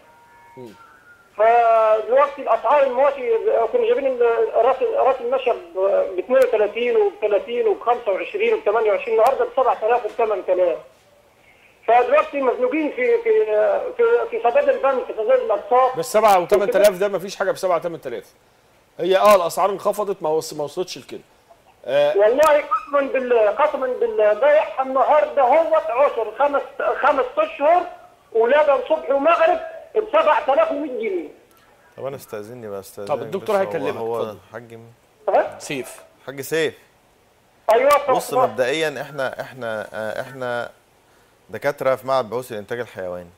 فدلوقتي الاسعار المواشي كنا جايبين ال- راس راس المشى ب اثنين وثلاثين وب ثلاثين وب خمسة وعشرين وب ثمانية وعشرين، النهارده ب سبعة آلاف وب ثمانية آلاف. فدلوقتي مزنوقين في في في في سداد البنك، في سداد الاقساط. بس سبعة و8000 ده ما فيش حاجه ب سبعة ثمانية آلاف. هي اه الاسعار انخفضت، ما وص- ما وصلتش لكده. آه والله قسما بالله قسما بالله بايعها النهارده هو عشر خمس خمس اشهر ولبن صبح ومغرب ب سبعة آلاف ومية جنيه. طب انا استاذني بقى استاذنك. طب الدكتور بس. هيكلمك، هو هو اتفضل. حاج مين؟ ها؟ سيف. حاج سيف. ايوه بص مبدئيا احنا احنا آه، احنا دكاتره في معهد بحوث الانتاج الحيواني،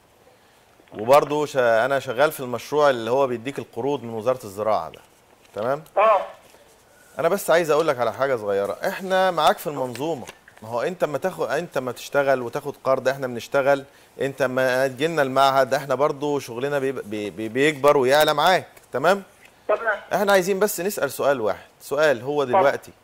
وبرضه شا انا شغال في المشروع اللي هو بيديك القروض من وزاره الزراعه ده، تمام؟ اه انا بس عايز اقول لك على حاجه صغيره، احنا معاك في المنظومه. ما هو انت اما تاخد انت اما تشتغل وتاخد قرض احنا بنشتغل، انت اما تجي لنا المعهد احنا برضه شغلنا بي بي بيكبر ويعلى معاك، تمام؟ تمام. احنا عايزين بس نسال سؤال واحد، سؤال هو دلوقتي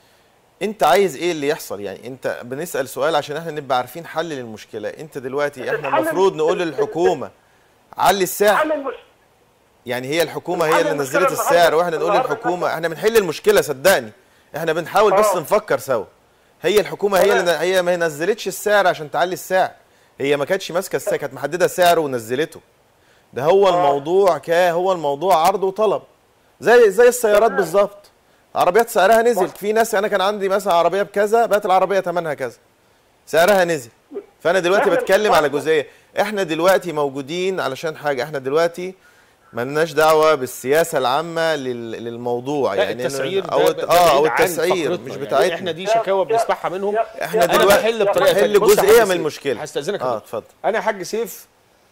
انت عايز ايه اللي يحصل؟ يعني انت بنسال سؤال عشان احنا نبقى عارفين حل للمشكله. انت دلوقتي احنا المفروض نقول للحكومه علي السعر، حل المشكله. يعني هي الحكومه هي اللي نزلت السعر واحنا نقول للحكومه احنا بنحل المشكله. صدقني احنا بنحاول بس نفكر سوا. هي الحكومه هي اللي هي ما نزلتش السعر عشان تعلي السعر، هي ما كانتش ماسكه السعر، كانت محدده سعر ونزلته. ده هو الموضوع كا هو الموضوع عرض وطلب، زي زي السيارات بالظبط. عربيات سعرها نزل، في ناس انا كان عندي مثلا عربيه بكذا بقت العربيه ثمنها كذا، سعرها نزل. فانا دلوقتي بتكلم على جزئيه، احنا دلوقتي موجودين علشان حاجه، احنا دلوقتي مالناش دعوه بالسياسه العامه لل- للموضوع، لا يعني التسعير او ده- الت- ده اه او بعيد عن التسعير فقرتنا. مش يعني بتاعتنا. احنا دي شكاوى بنسمعها منهم. احنا انا دلوقتي بحل بطريقه تانية. بنحل بص يا جزئيه حاج من سيف، المشكله. هستاذنك يا اه دكتور. اتفضل. انا يا حاج سيف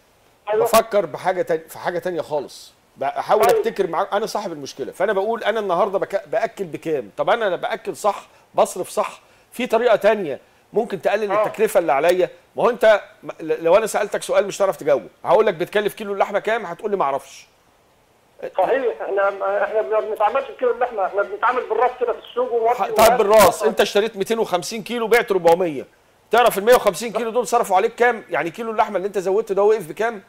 بفكر بحاجه تانية، في حاجه تانية خالص، بحاول ابتكر معاك. انا صاحب المشكله، فانا بقول انا النهارده بك... باكل بكام؟ طب انا باكل صح، بصرف صح، في طريقه تانية ممكن تقلل التكلفه اللي عليا. ما هو انت م- لو انا سالتك سؤال مش هتعرف تجاوب، هقول لك بتكلف كيلو اللحمه كام، هتقول لي ما اعرفش. صحيح. احنا احنا ما بنتعاملش بكده اللحمه، احنا بنتعامل بالراس كده في السوق وموطي. طيب بالراس، انت اشتريت مئتين وخمسين كيلو بعت أربعمية، تعرف ال مئة وخمسين كيلو دول صرفوا عليك كام؟ يعني كيلو اللحمه اللي انت زودته ده وقف بكام؟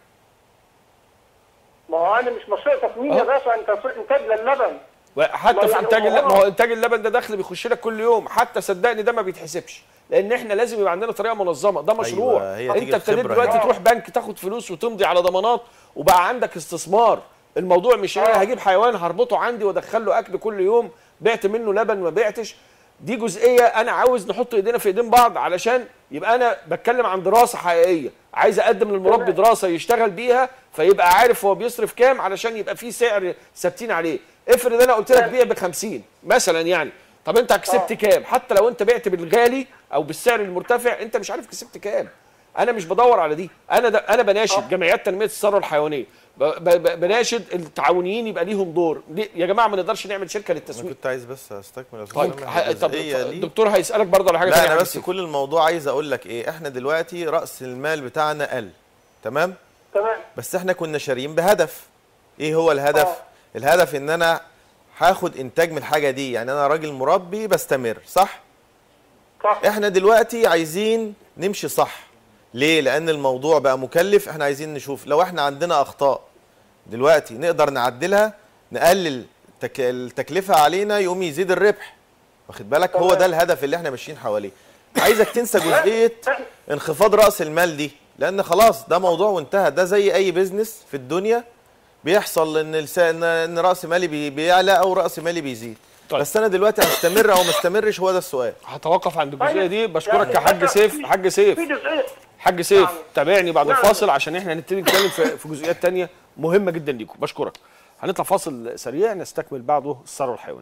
ما هو انا مش مشروع تصميم يا باشا، انت انتاج للبن. حتى في يعني انتاج هو- اللبن، ما هو انتاج اللبن ده دخل بيخش لك كل يوم، حتى صدقني ده ما بيتحسبش، لان احنا لازم يبقى عندنا طريقه منظمه، ده مشروع. أيوة، هي انت تيجي ابتديت بخبرة دلوقتي يعني. تروح بنك تاخد فلوس وتمضي على ضمانات وبقى عندك استثمار. الموضوع مش انا هجيب حيوان هربطه عندي وادخل له اكل كل يوم، بعت منه لبن ما بعتش. دي جزئيه انا عاوز نحط ايدينا في ايدين بعض، علشان يبقى انا بتكلم عن دراسه حقيقيه، عايز اقدم للمربي دراسه يشتغل بيها فيبقى عارف هو بيصرف كام، علشان يبقى في سعر ثابتين عليه. افرض انا قلت لك بيع ب خمسين مثلا يعني، طب انت كسبت كام؟ حتى لو انت بعت بالغالي او بالسعر المرتفع انت مش عارف كسبت كام. انا مش بدور على دي، انا ده انا بناشد جمعيات تنميه الثروه الحيوانيه، ب- ب- بناشد التعاونيين يبقى ليهم دور. ليه؟ يا جماعه ما نقدرش نعمل شركه انا للتسويق. كنت عايز بس استكمل يا أستاذ طيب سامح ح- طب الجزئية دي. الدكتور هيسالك برضه على حاجه لا تانية انا يا بس حبيبي. كل الموضوع عايز اقول لك ايه، احنا دلوقتي راس المال بتاعنا قل، تمام؟ تمام. بس احنا كنا شاريين بهدف. ايه هو الهدف؟ آه. الهدف ان انا هاخد انتاج من الحاجه دي، يعني انا راجل مربي بستمر، صح؟ صح. احنا دلوقتي عايزين نمشي صح. ليه؟ لان الموضوع بقى مكلف. احنا عايزين نشوف لو احنا عندنا اخطاء دلوقتي نقدر نعدلها، نقلل تك... التكلفه علينا، يقوم يزيد الربح. واخد بالك؟ هو ده الهدف اللي احنا ماشيين حواليه. عايزك تنسى جزئيه انخفاض راس المال دي، لان خلاص ده موضوع وانتهى. ده زي اي بيزنس في الدنيا بيحصل ان الس... ان إن راس مالي بي... بيعلى او راس مالي بيزيد. طيب. بس انا دلوقتي هستمر او ما استمرش، هو ده السؤال. هتوقف عند الجزئيه طيب. دي. بشكرك يا يعني حاج سيف. حاج سيف في جزئيه حاج سيف نعم. تابعني بعد نعم. الفاصل عشان احنا هنبتدي نتكلم في في جزئيات تانية مهمه جدا ليكم. بشكرك. هنطلع فاصل سريع نستكمل بعده الثروه الحيوانيه.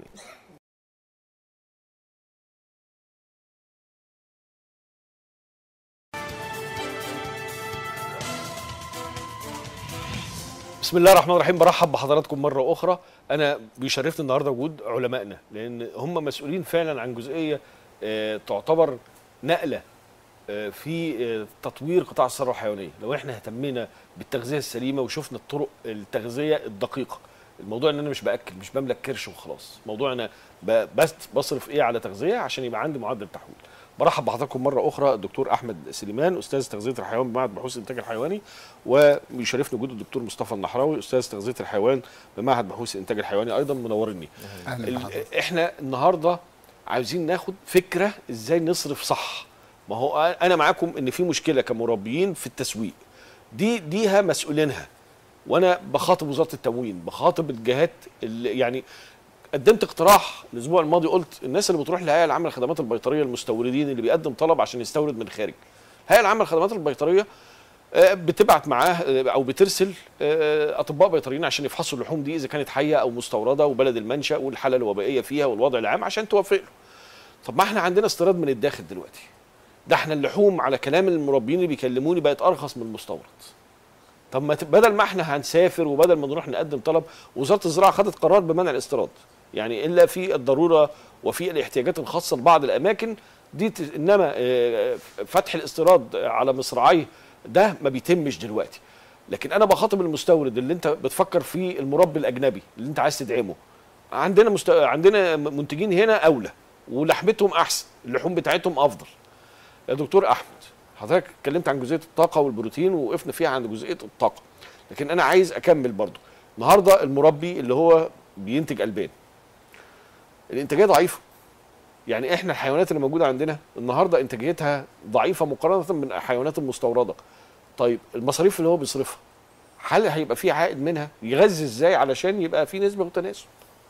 بسم الله الرحمن الرحيم. برحب بحضراتكم مره اخرى. انا بيشرفني النهارده وجود علمائنا، لان هم مسؤولين فعلا عن جزئيه آه، تعتبر نقله آه، في آه، تطوير قطاع الثروه الحيوانيه. لو احنا اهتمينا بالتغذيه السليمه وشفنا الطرق التغذيه الدقيقه، الموضوع ان انا مش باكل، مش بملك كرش وخلاص، موضوع انا ب- بس بصرف ايه على تغذيه عشان يبقى عندي معدل تحويل. برحب بحضراتكم مره اخرى الدكتور احمد سليمان، استاذ تغذيه الحيوان بمعهد بحوث الانتاج الحيواني، وبيشرفني وجود الدكتور مصطفى النحراوي، استاذ تغذيه الحيوان بمعهد بحوث الانتاج الحيواني، ايضا منورني. اهلا ال- بحضرتك. احنا النهارده عايزين ناخد فكره ازاي نصرف صح. ما هو انا معاكم ان في مشكله كمربيين في التسويق، دي ديها مسؤولينها، وانا بخاطب وزاره التموين، بخاطب الجهات اللي يعني قدمت اقتراح الاسبوع الماضي، قلت الناس اللي بتروح للهيئه العامه للخدمات البيطريه، المستوردين اللي بيقدم طلب عشان يستورد من الخارج، الهيئه العامه للخدمات البيطريه بتبعت معاه او بترسل اطباء بيطريين عشان يفحصوا اللحوم دي اذا كانت حيه او مستورده وبلد المنشا والحاله الوبائيه فيها والوضع العام عشان توافق له. طب ما احنا عندنا استيراد من الداخل دلوقتي، ده احنا اللحوم على كلام المربيين اللي بيكلموني بقت ارخص من المستورد. طب ما بدل ما احنا هنسافر وبدل ما نروح نقدم طلب، وزاره الزراعه خدت قرار بمنع الاستيراد، يعني الا في الضروره وفي الاحتياجات الخاصه لبعض الاماكن دي، انما فتح الاستيراد على مصراعيه ده ما بيتمش دلوقتي. لكن انا بخاطب المستورد اللي انت بتفكر فيه، المربي الاجنبي اللي انت عايز تدعمه، عندنا مست... عندنا منتجين هنا اولى ولحمتهم احسن، اللحوم بتاعتهم افضل. يا دكتور احمد، حضرتك اتكلمت عن جزئيه الطاقه والبروتين ووقفنا فيها عند جزئيه الطاقه، لكن انا عايز اكمل برضو. النهارده المربي اللي هو بينتج البان، الانتاجيه ضعيفه، يعني احنا الحيوانات اللي موجوده عندنا النهارده انتاجيتها ضعيفه مقارنه بالحيوانات المستورده. طيب المصاريف اللي هو بيصرفها، هل هيبقى في عائد منها؟ يغذي ازاي علشان يبقى في نسبه وتناسب؟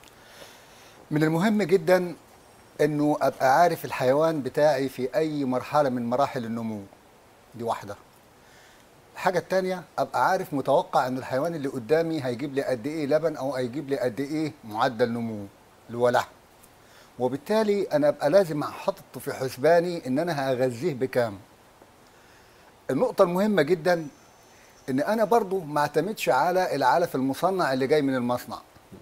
من المهم جدا انه ابقى عارف الحيوان بتاعي في اي مرحله من مراحل النمو، دي واحده. الحاجه الثانيه ابقى عارف متوقع ان الحيوان اللي قدامي هيجيب لي قد ايه لبن او هيجيب لي قد ايه معدل نمو اللي هو لحم، وبالتالي انا ابقى لازم احطه في حسباني ان انا هغذيه بكام. النقطه المهمه جدا ان انا برضو ما اعتمدش على العلف المصنع اللي جاي من المصنع،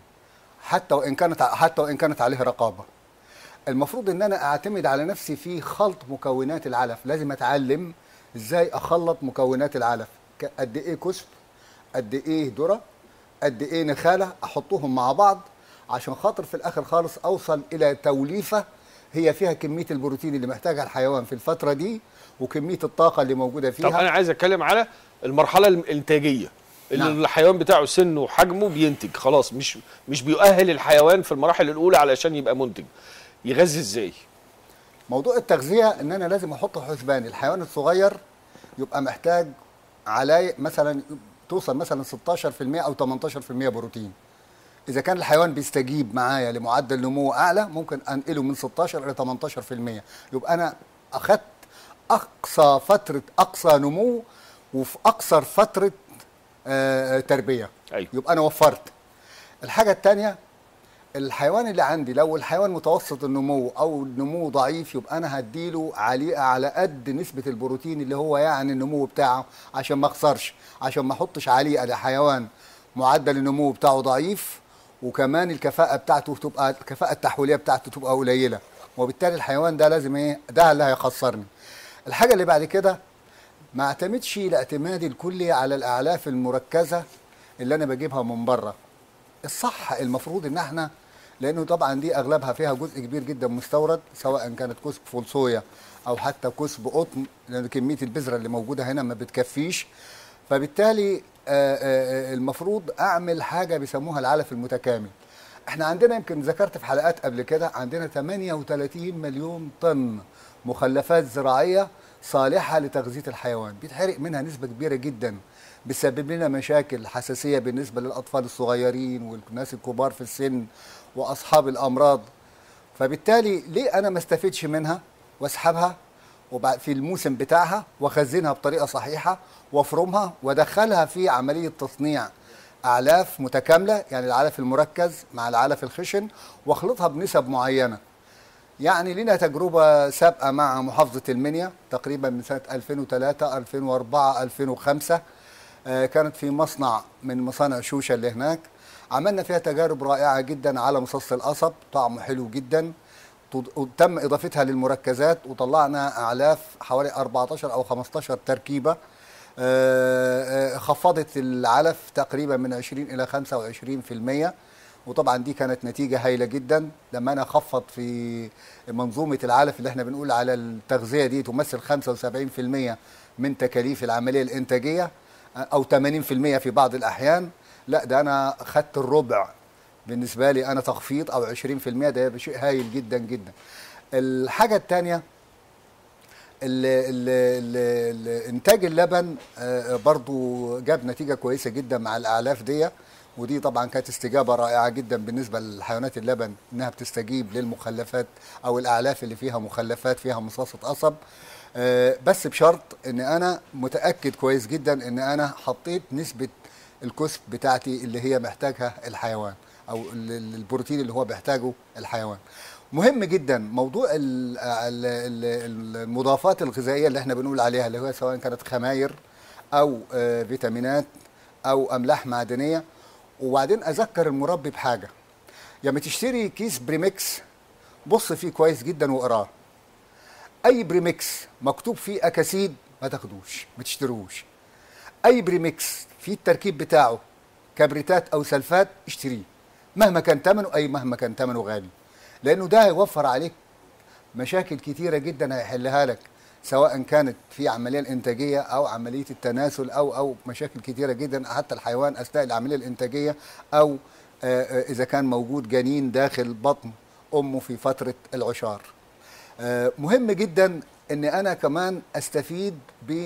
حتى وان كانت حتى وان كانت عليه رقابه. المفروض ان انا اعتمد على نفسي في خلط مكونات العلف، لازم اتعلم ازاي اخلط مكونات العلف، قد ايه كسب، قد ايه ذره، قد ايه نخاله، احطهم مع بعض عشان خاطر في الاخر خالص اوصل الى توليفه هي فيها كميه البروتين اللي محتاجها الحيوان في الفتره دي وكميه الطاقه اللي موجوده فيها. طب انا عايز اتكلم على المرحله الانتاجيه اللي نعم. الحيوان بتاعه سنه وحجمه بينتج خلاص، مش مش بيؤهل الحيوان في المراحل الاولى علشان يبقى منتج، يغذي ازاي؟ موضوع التغذيه ان انا لازم احط حسبان الحيوان الصغير يبقى محتاج على مثلا توصل مثلا ستاشر في المية او تمنتاشر في المية بروتين. اذا كان الحيوان بيستجيب معايا لمعدل نمو اعلى ممكن انقله من ستاشر الى تمنتاشر في المية، يبقى انا اخذت اقصى فتره اقصى نمو وفي اقصر فتره آه تربيه. أيوة. يبقى انا وفرت. الحاجه الثانيه الحيوان اللي عندي لو الحيوان متوسط النمو او النمو ضعيف يبقى انا هديله عليه على قد نسبه البروتين اللي هو يعني النمو بتاعه عشان ما اخسرش، عشان ما احطش عليه على حيوان معدل النمو بتاعه ضعيف وكمان الكفاءه بتاعته تبقى الكفاءه التحويليه بتاعته تبقى قليله، وبالتالي الحيوان ده لازم ايه، ده اللي هيخسرني. الحاجه اللي بعد كده ما اعتمدش الاعتماد الكلي على الاعلاف المركزه اللي انا بجيبها من بره. الصح المفروض ان احنا، لانه طبعا دي اغلبها فيها جزء كبير جدا مستورد، سواء كانت كسب فول صويا او حتى كسب قطن، لان كميه البذره اللي موجوده هنا ما بتكفيش. فبالتالي آآ آآ المفروض اعمل حاجه بيسموها العلف المتكامل. احنا عندنا يمكن ذكرت في حلقات قبل كده عندنا تمنية وتلاتين مليون طن مخلفات زراعيه صالحه لتغذيه الحيوان، بيتحرق منها نسبه كبيره جدا، بتسبب لنا مشاكل حساسيه بالنسبه للاطفال الصغيرين والناس الكبار في السن واصحاب الامراض. فبالتالي ليه انا ما استفدش منها واسحبها وبعد في الموسم بتاعها واخزنها بطريقه صحيحه وافرمها وادخلها في عمليه تصنيع اعلاف متكامله، يعني العلف المركز مع العلف الخشن، واخلطها بنسب معينه. يعني لنا تجربه سابقه مع محافظه المنيا تقريبا من سنه ألفين وثلاثة ألفين وأربعة ألفين وخمسة، آه كانت في مصنع من مصانع شوشه اللي هناك، عملنا فيها تجارب رائعه جدا على مصاص القصب، طعمه حلو جدا، تم اضافتها للمركزات وطلعنا اعلاف حوالي أربعتاشر او خمستاشر تركيبه، خفضت العلف تقريبا من عشرين الى خمسة وعشرين في المية، وطبعا دي كانت نتيجه هايله جدا. لما انا اخفض في منظومه العلف اللي احنا بنقول على التغذيه دي تمثل خمسة وسبعين في المية من تكاليف العمليه الانتاجيه او ثمانين في المية في بعض الاحيان، لا ده انا خدت الربع بالنسبه لي انا تخفيض او عشرين في المية، ده شيء هايل جدا جدا. الحاجه الثانيه ال ال ال ال انتاج اللبن آه، برضو جاب نتيجه كويسه جدا مع الاعلاف دي، ودي طبعا كانت استجابه رائعه جدا بالنسبه لحيوانات اللبن، انها بتستجيب للمخلفات او الاعلاف اللي فيها مخلفات فيها مصاصه قصب. آه، بس بشرط ان انا متاكد كويس جدا ان انا حطيت نسبه الكسب بتاعتي اللي هي محتاجها الحيوان، او ال- ال- البروتين اللي هو بيحتاجه الحيوان. مهم جدا موضوع ال- ال- ال- المضافات الغذائيه اللي احنا بنقول عليها، اللي هو سواء كانت خماير او آه، فيتامينات او املاح معدنيه. وبعدين اذكر المربي بحاجه، لما تشتري كيس بريمكس بص فيه كويس جدا واقراه. اي بريمكس مكتوب فيه اكاسيد ما تاخدوش، ما تشتروش. اي بريمكس فيه التركيب بتاعه كبريتات او سلفات اشتريه، مهما كان ثمنه، اي مهما كان ثمنه غالي، لانه ده هيوفر عليك مشاكل كتيره جدا هيحلها لك، سواء كانت في عمليه الانتاجيه او عمليه التناسل او او مشاكل كتيره جدا حتى الحيوان اثناء العمليه الانتاجيه، او آه، آه، اذا كان موجود جنين داخل بطن امه في فتره العشار. آه، مهم جدا ان انا كمان استفيد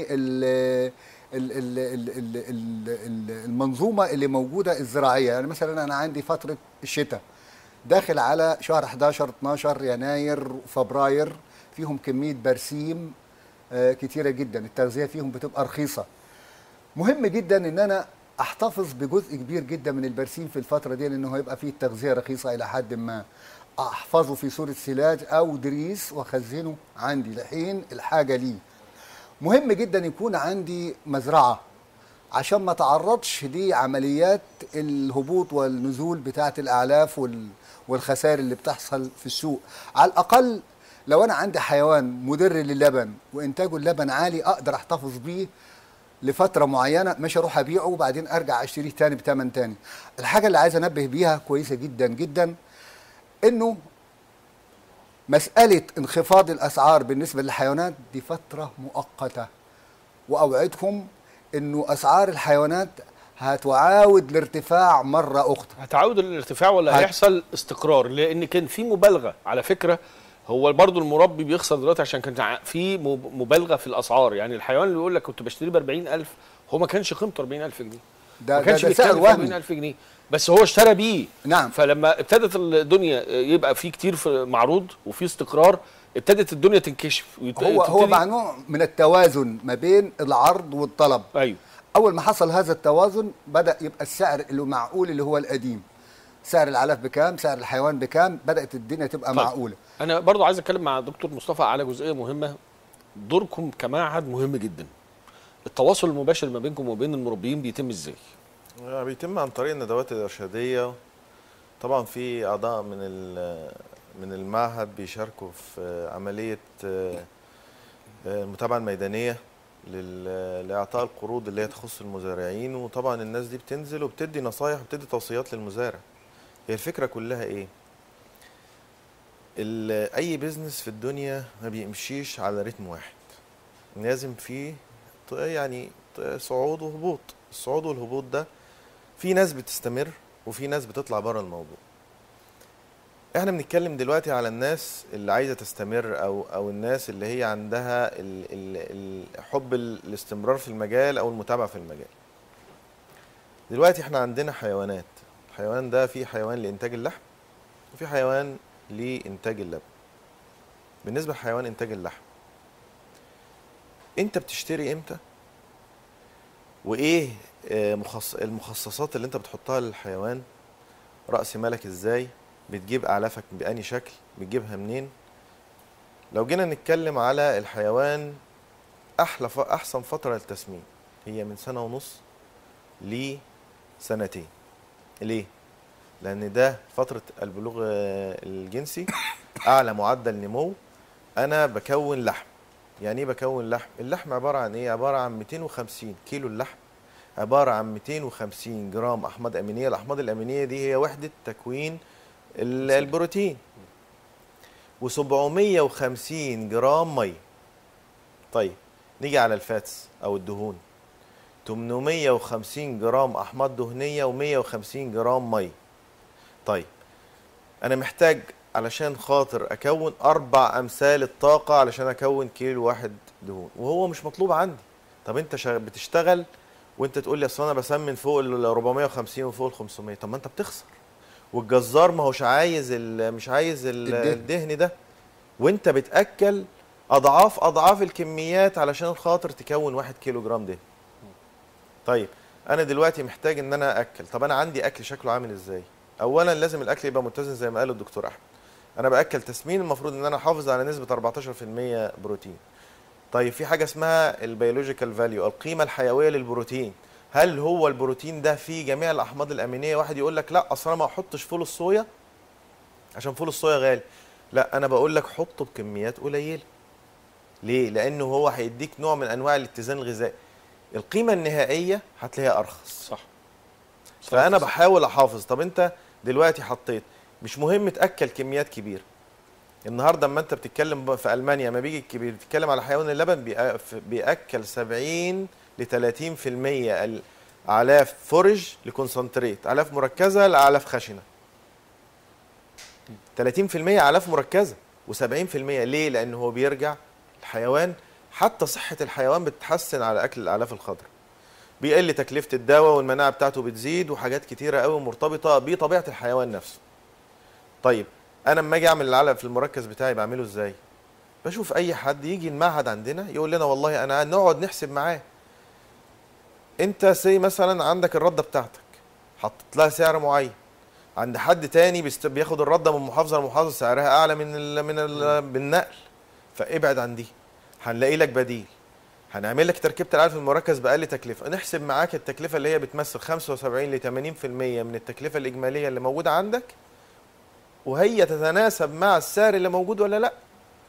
بال ال- ال- ال- ال- ال- ال- المنظومه اللي موجوده الزراعيه. يعني مثلا انا عندي فتره الشتاء داخل على شهر احداشر اتناشر يناير فبراير، فيهم كميه برسيم آه، كتيره جدا، التغذيه فيهم بتبقى رخيصه. مهم جدا ان انا احتفظ بجزء كبير جدا من البرسيم في الفتره دي، لانه هيبقى فيه التغذيه رخيصه الى حد ما. احفظه في صوره سلاج او دريس واخزنه عندي لحين الحاجه ليه. مهم جدا يكون عندي مزرعه عشان ما تعرضش لعمليات الهبوط والنزول بتاعه الاعلاف وال- والخسائر اللي بتحصل في السوق. على الاقل لو انا عندي حيوان مدر للبن وانتاجه اللبن عالي اقدر احتفظ بيه لفتره معينه، مش اروح ابيعه وبعدين ارجع اشتريه تاني بثمن تاني. الحاجه اللي عايز انبه بيها كويسه جدا جدا انه مساله انخفاض الاسعار بالنسبه للحيوانات دي فتره مؤقته، واوعدكم انه اسعار الحيوانات هتعاود الارتفاع مره اخرى. هتعود الارتفاع ولا هت- هيحصل استقرار؟ لان كان في مبالغه على فكره. هو برضو المربي بيخسر دلوقتي عشان كان ع- في مب- مبالغه في الاسعار. يعني الحيوان اللي يقول لك كنت بشتريه ب أربعين ألف، هو ما كانش قيمته أربعين ألف جنيه، ده ما ده, كانش ده سعر بيتكلم في أربعين وهمي. ألف جنيه، بس هو اشترى بيه. نعم. فلما ابتدت الدنيا يبقى في كتير في معروض وفي استقرار، ابتدت الدنيا تنكشف ويت- هو هو تبتدي- مع نوع من التوازن ما بين العرض والطلب. ايوه. اول ما حصل هذا التوازن بدا يبقى السعر اللي معقول اللي هو القديم، سعر العلف بكام، سعر الحيوان بكام، بدات الدنيا تبقى طيب. معقوله. انا برضو عايز اتكلم مع دكتور مصطفى على جزئيه مهمه. دوركم كمعهد مهم جدا. التواصل المباشر ما بينكم وبين المربيين بيتم ازاي؟ بيتم عن طريق الندوات الإرشادية. طبعا في أعضاء من ال- من المعهد بيشاركوا في عملية آه، آه، المتابعة الميدانية لل- لإعطاء القروض اللي هي تخص المزارعين. وطبعا الناس دي بتنزل وبتدي نصايح وبتدي توصيات للمزارع. هي الفكرة كلها إيه؟ ال- أي بيزنس في الدنيا ما بيمشيش على رتم واحد، لازم فيه ط- يعني ط- صعود وهبوط. الصعود والهبوط ده في ناس بتستمر وفي ناس بتطلع بره الموضوع. احنا بنتكلم دلوقتي على الناس اللي عايزه تستمر او او الناس اللي هي عندها ال ال ال حب ال- الاستمرار في المجال او المتابعه في المجال. دلوقتي احنا عندنا حيوانات، الحيوان ده في حيوان لانتاج اللحم وفي حيوان لانتاج اللبن. بالنسبه لحيوان انتاج اللحم، انت بتشتري امتى وايه آه، مخص... المخصصات اللي انت بتحطها للحيوان، رأس مالك ازاي، بتجيب اعلافك بأني شكل، بتجيبها منين. لو جينا نتكلم على الحيوان، احلى ف... احسن فترة للتسمين هي من سنة ونص لسنتين. ليه؟ لان ده فترة البلوغ آه، الجنسي، اعلى معدل نمو. انا بكون لحم. يعني ايه بكون لحم؟ اللحم عبارة عن ايه؟ عبارة عن مئتين وخمسين كيلو اللحم، عبارة عن مئتين وخمسين جرام أحماض أمينية. الأحماض الأمينية دي هي وحدة تكوين ال- البروتين، وسبعمية وخمسين جرام مية. طيب نيجي على الفاتس أو الدهون، تمنمية وخمسين جرام أحماض دهنية ومية وخمسين جرام مية. طيب أنا محتاج علشان خاطر اكون اربع امثال الطاقه علشان اكون كيلو واحد دهون، وهو مش مطلوب عندي. طب انت شغ... بتشتغل وانت تقول لي اصل انا بسمن فوق ال أربعمية وخمسين وفوق ال خمسمية، طب ما انت بتخسر، والجزار ما هوش عايز ال... مش عايز ال... الدهن ده، وانت بتاكل اضعاف اضعاف الكميات علشان خاطر تكون واحد كيلو جرام دهن. طيب انا دلوقتي محتاج ان انا اكل، طب انا عندي اكل شكله عامل ازاي؟ اولا لازم الاكل يبقى متزن زي ما قال الدكتور احمد. انا باكل تسمين، المفروض ان انا احافظ على نسبه أربعتاشر في المية بروتين. طيب في حاجه اسمها البيولوجيكال فاليو، القيمه الحيويه للبروتين. هل هو البروتين ده فيه جميع الاحماض الامينيه؟ واحد يقول لك لا اصل انا ما احطش فول الصويا عشان فول الصويا غالي. لا، انا بقول لك حطه بكميات قليله. ليه؟ لانه هو هيديك نوع من انواع الاتزان الغذائي. القيمه النهائيه هتلاقيها ارخص. صح. فانا بحاول احافظ. طب انت دلوقتي حطيت، مش مهم تاكل كميات كبيره. النهارده اما انت بتتكلم في المانيا، ما بيجي الكبير بتتكلم على حيوان اللبن بياكل سبعين ل ثلاثين في المية اعلاف فرج لكونسنتريت، اعلاف مركزه لاعلاف خشنه. ثلاثين في المية اعلاف مركزه وسبعين في المية. ليه؟ لان هو بيرجع الحيوان، حتى صحه الحيوان بتتحسن على اكل الاعلاف الخضراء. بيقل تكلفه الدواء والمناعه بتاعته بتزيد، وحاجات كتيره قوي مرتبطه بطبيعه الحيوان نفسه. طيب انا لما اجي اعمل العلف في المركز بتاعي بعمله ازاي؟ بشوف اي حد يجي المعهد عندنا يقول لنا والله انا نقعد نحسب معاه. انت سي مثلا عندك الرده بتاعتك حطيت لها سعر معين، عند حد تاني بياخد الرده من محافظه لمحافظه سعرها اعلى من ال من ال بالنقل، فابعد عن دي، هنلاقي لك بديل. هنعمل لك تركيبه العلف المركز باقل تكلفه، نحسب معاك التكلفه اللي هي بتمثل خمسة وسبعين ل ثمانين في المية من التكلفه الاجماليه اللي موجوده عندك، وهي تتناسب مع السعر اللي موجود ولا لا.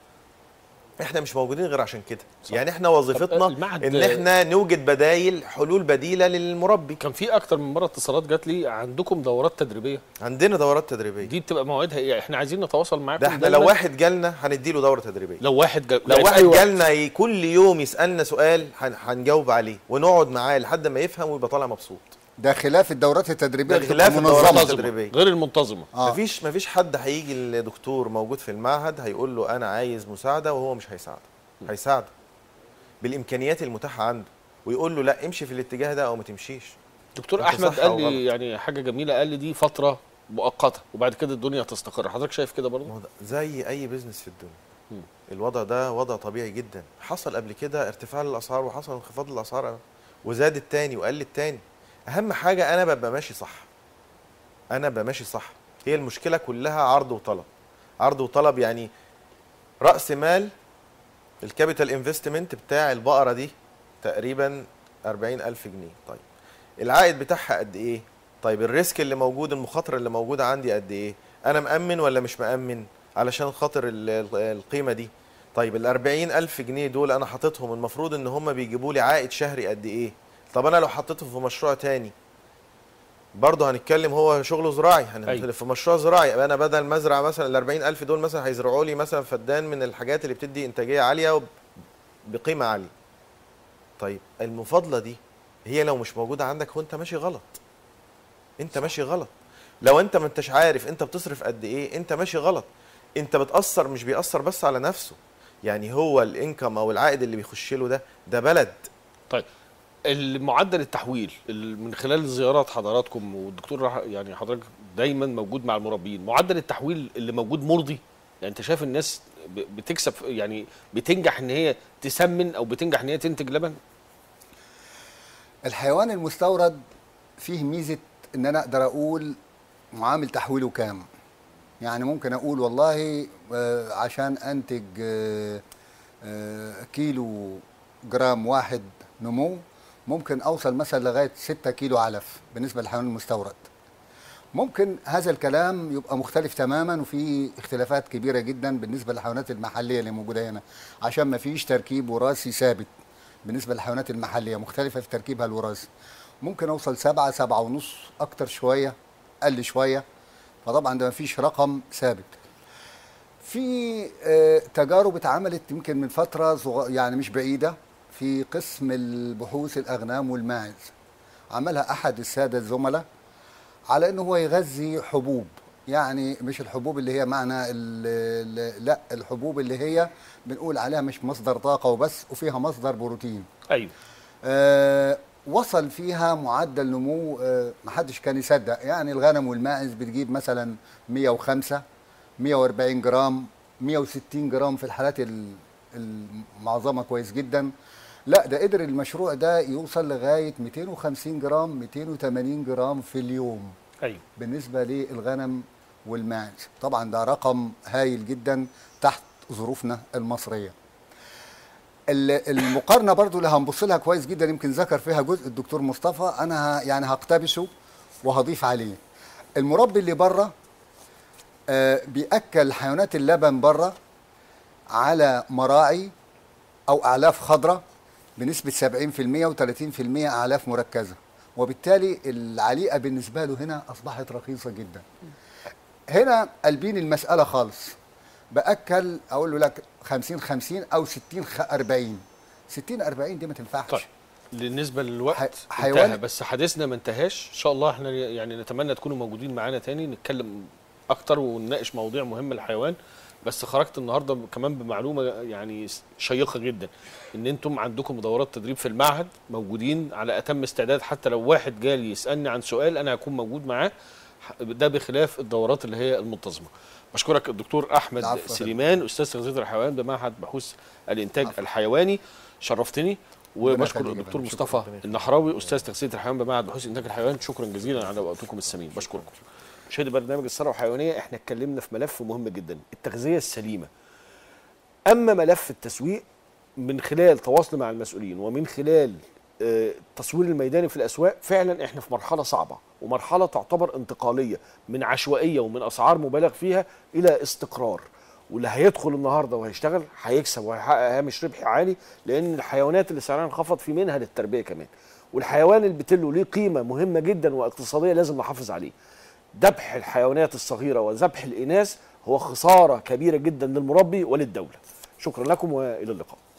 احنا مش موجودين غير عشان كده. صح. يعني احنا وظيفتنا ان احنا نوجد بدايل، حلول بديله للمربي. كان في اكتر من مره اتصالات جات لي، عندكم دورات تدريبيه؟ عندنا دورات تدريبيه. دي بتبقى مواعيدها ايه؟ احنا عايزين نتواصل معاكم. ده احنا لو واحد جالنا هنديله دوره تدريبيه. لو واحد جال... لو واحد جالنا كل يوم يسالنا سؤال هنجاوب عليه ونقعد معاه لحد ما يفهم ويبقى طالع مبسوط. ده خلاف الدورات التدريبيه، ده خلاف الدورات التدريبيه غير المنتظمه. آه. مفيش مفيش حد هيجي الدكتور موجود في المعهد هيقول له انا عايز مساعده وهو مش هيساعده. هيساعده بالامكانيات المتاحه عنده، ويقول له لا امشي في الاتجاه ده او ما تمشيش. دكتور احمد قال لي يعني حاجه جميله، قال لي دي فتره مؤقته وبعد كده الدنيا تستقر. حضرتك شايف كده برضه؟ زي اي بيزنس في الدنيا. م. الوضع ده وضع طبيعي جدا. حصل قبل كده ارتفاع للاسعار وحصل انخفاض للاسعار وزاد التاني وقل التاني. اهم حاجه انا ببقى ماشي صح. انا ببقى ماشي صح. هي المشكله كلها عرض وطلب. عرض وطلب، يعني راس مال الكابيتال انفستمنت بتاع البقره دي تقريبا أربعين ألف جنيه. طيب العائد بتاعها قد ايه؟ طيب الريسك اللي موجود، المخاطره اللي موجوده عندي قد ايه؟ انا مأمن ولا مش مأمن علشان خاطر القيمه دي؟ طيب ال أربعين ألف جنيه دول انا حاططهم، المفروض ان هم بيجيبوا لي عائد شهري قد ايه؟ طب انا لو حطيتهم في مشروع تاني برضه هنتكلم، هو شغله زراعي، هنتكلم في مشروع زراعي، انا بدل ما ازرع مثلا ال أربعين ألف دول مثلا هيزرعوا لي مثلا فدان من الحاجات اللي بتدي انتاجيه عاليه بقيمه عاليه. طيب المفاضله دي هي لو مش موجوده عندك هو انت ماشي غلط. انت صح. ماشي غلط. لو انت ما انتش عارف انت بتصرف قد ايه انت ماشي غلط. انت بتاثر، مش بيأثر بس على نفسه، يعني هو الانكم او العائد اللي بيخش له ده ده بلد. طيب المعدل التحويل من خلال زيارات حضراتكم والدكتور يعني حضرتك دايما موجود مع المربين، معدل التحويل اللي موجود مرضي؟ يعني انت شايف الناس بتكسب، يعني بتنجح ان هي تسمن او بتنجح ان هي تنتج لبن؟ الحيوان المستورد فيه ميزه ان انا اقدر اقول معامل تحويله كام. يعني ممكن اقول والله عشان انتج كيلو جرام واحد نمو ممكن اوصل مثلا لغايه ستة كيلو علف بالنسبه للحيوان المستورد. ممكن هذا الكلام يبقى مختلف تماما، وفي اختلافات كبيره جدا بالنسبه للحيوانات المحليه اللي موجوده هنا، عشان ما فيش تركيب وراثي ثابت. بالنسبه للحيوانات المحليه مختلفه في تركيبها الوراثي. ممكن اوصل سبعة سبعة ونص، اكتر شويه اقل شويه، فطبعا ده ما فيش رقم ثابت. في تجارب اتعملت يمكن من فتره صغ... يعني مش بعيده في قسم البحوث الاغنام والماعز. عملها احد الساده الزملاء على انه هو يغذي حبوب يعني مش الحبوب اللي هي معنى ال ال لا الحبوب اللي هي بنقول عليها مش مصدر طاقة وبس، وفيها مصدر بروتين. ايوه. آه وصل فيها معدل نمو آه محدش كان يصدق. يعني الغنم والماعز بتجيب مثلا مية وخمسة مية وأربعين جرام مية وستين جرام في الحالات المعظمة كويس جدا. لا ده قدر المشروع ده يوصل لغاية مئتين وخمسين جرام مئتين وثمانين جرام في اليوم. ايوه. بالنسبة للغنم والماعز طبعا ده رقم هايل جدا تحت ظروفنا المصرية. المقارنة برضو اللي هنبص لها كويس جدا يمكن ذكر فيها جزء الدكتور مصطفى، انا يعني هقتبسه وهضيف عليه. المربي اللي بره آه بيأكل حيوانات اللبن بره على مراعي او اعلاف خضراء بنسبة سبعين في المية وثلاثين في المية اعلاف مركزة، وبالتالي العليقة بالنسبة له هنا اصبحت رخيصة جدا. هنا قلبين المسألة خالص، بأكل اقول له لك خمسين خمسين او ستين أربعين. ستين أربعين دي ما تنفعش. طيب بالنسبه للوقت حيوان انتهى، بس حديثنا ما انتهاش. ان شاء الله احنا يعني نتمنى تكونوا موجودين معانا تاني نتكلم اكتر ونناقش مواضيع مهمه للحيوان. بس خرجت النهارده كمان بمعلومه يعني شيقه جدا، ان انتم عندكم دورات تدريب في المعهد، موجودين على اتم استعداد. حتى لو واحد جالي يسالني عن سؤال انا هكون موجود معاه، ده بخلاف الدورات اللي هي المنتظمه. بشكرك الدكتور احمد سليمان، استاذ تغذيه الحيوان بمعهد بحوث الانتاج عفو. الحيواني، شرفتني. وبشكر الدكتور مصطفى النحراوي، استاذ تغذيه الحيوان بمعهد بحوث انتاج الحيوان. شكرا جزيلا على وقتكم الثمين. بشكركم. مشاهدي برنامج الثروه الحيوانيه، احنا اتكلمنا في ملف مهم جدا، التغذيه السليمه. اما ملف التسويق من خلال تواصل مع المسؤولين ومن خلال التصوير الميداني في الاسواق، فعلا احنا في مرحله صعبه ومرحله تعتبر انتقاليه من عشوائيه ومن اسعار مبالغ فيها الى استقرار. واللي هيدخل النهارده وهيشتغل هيكسب وهيحقق هامش ربح عالي، لان الحيوانات اللي سعرها انخفض في منها للتربيه كمان. والحيوان البتلو ليه قيمه مهمه جدا واقتصاديه لازم نحافظ عليه. ذبح الحيوانات الصغيره وذبح الاناث هو خساره كبيره جدا للمربي وللدوله. شكرا لكم والى اللقاء.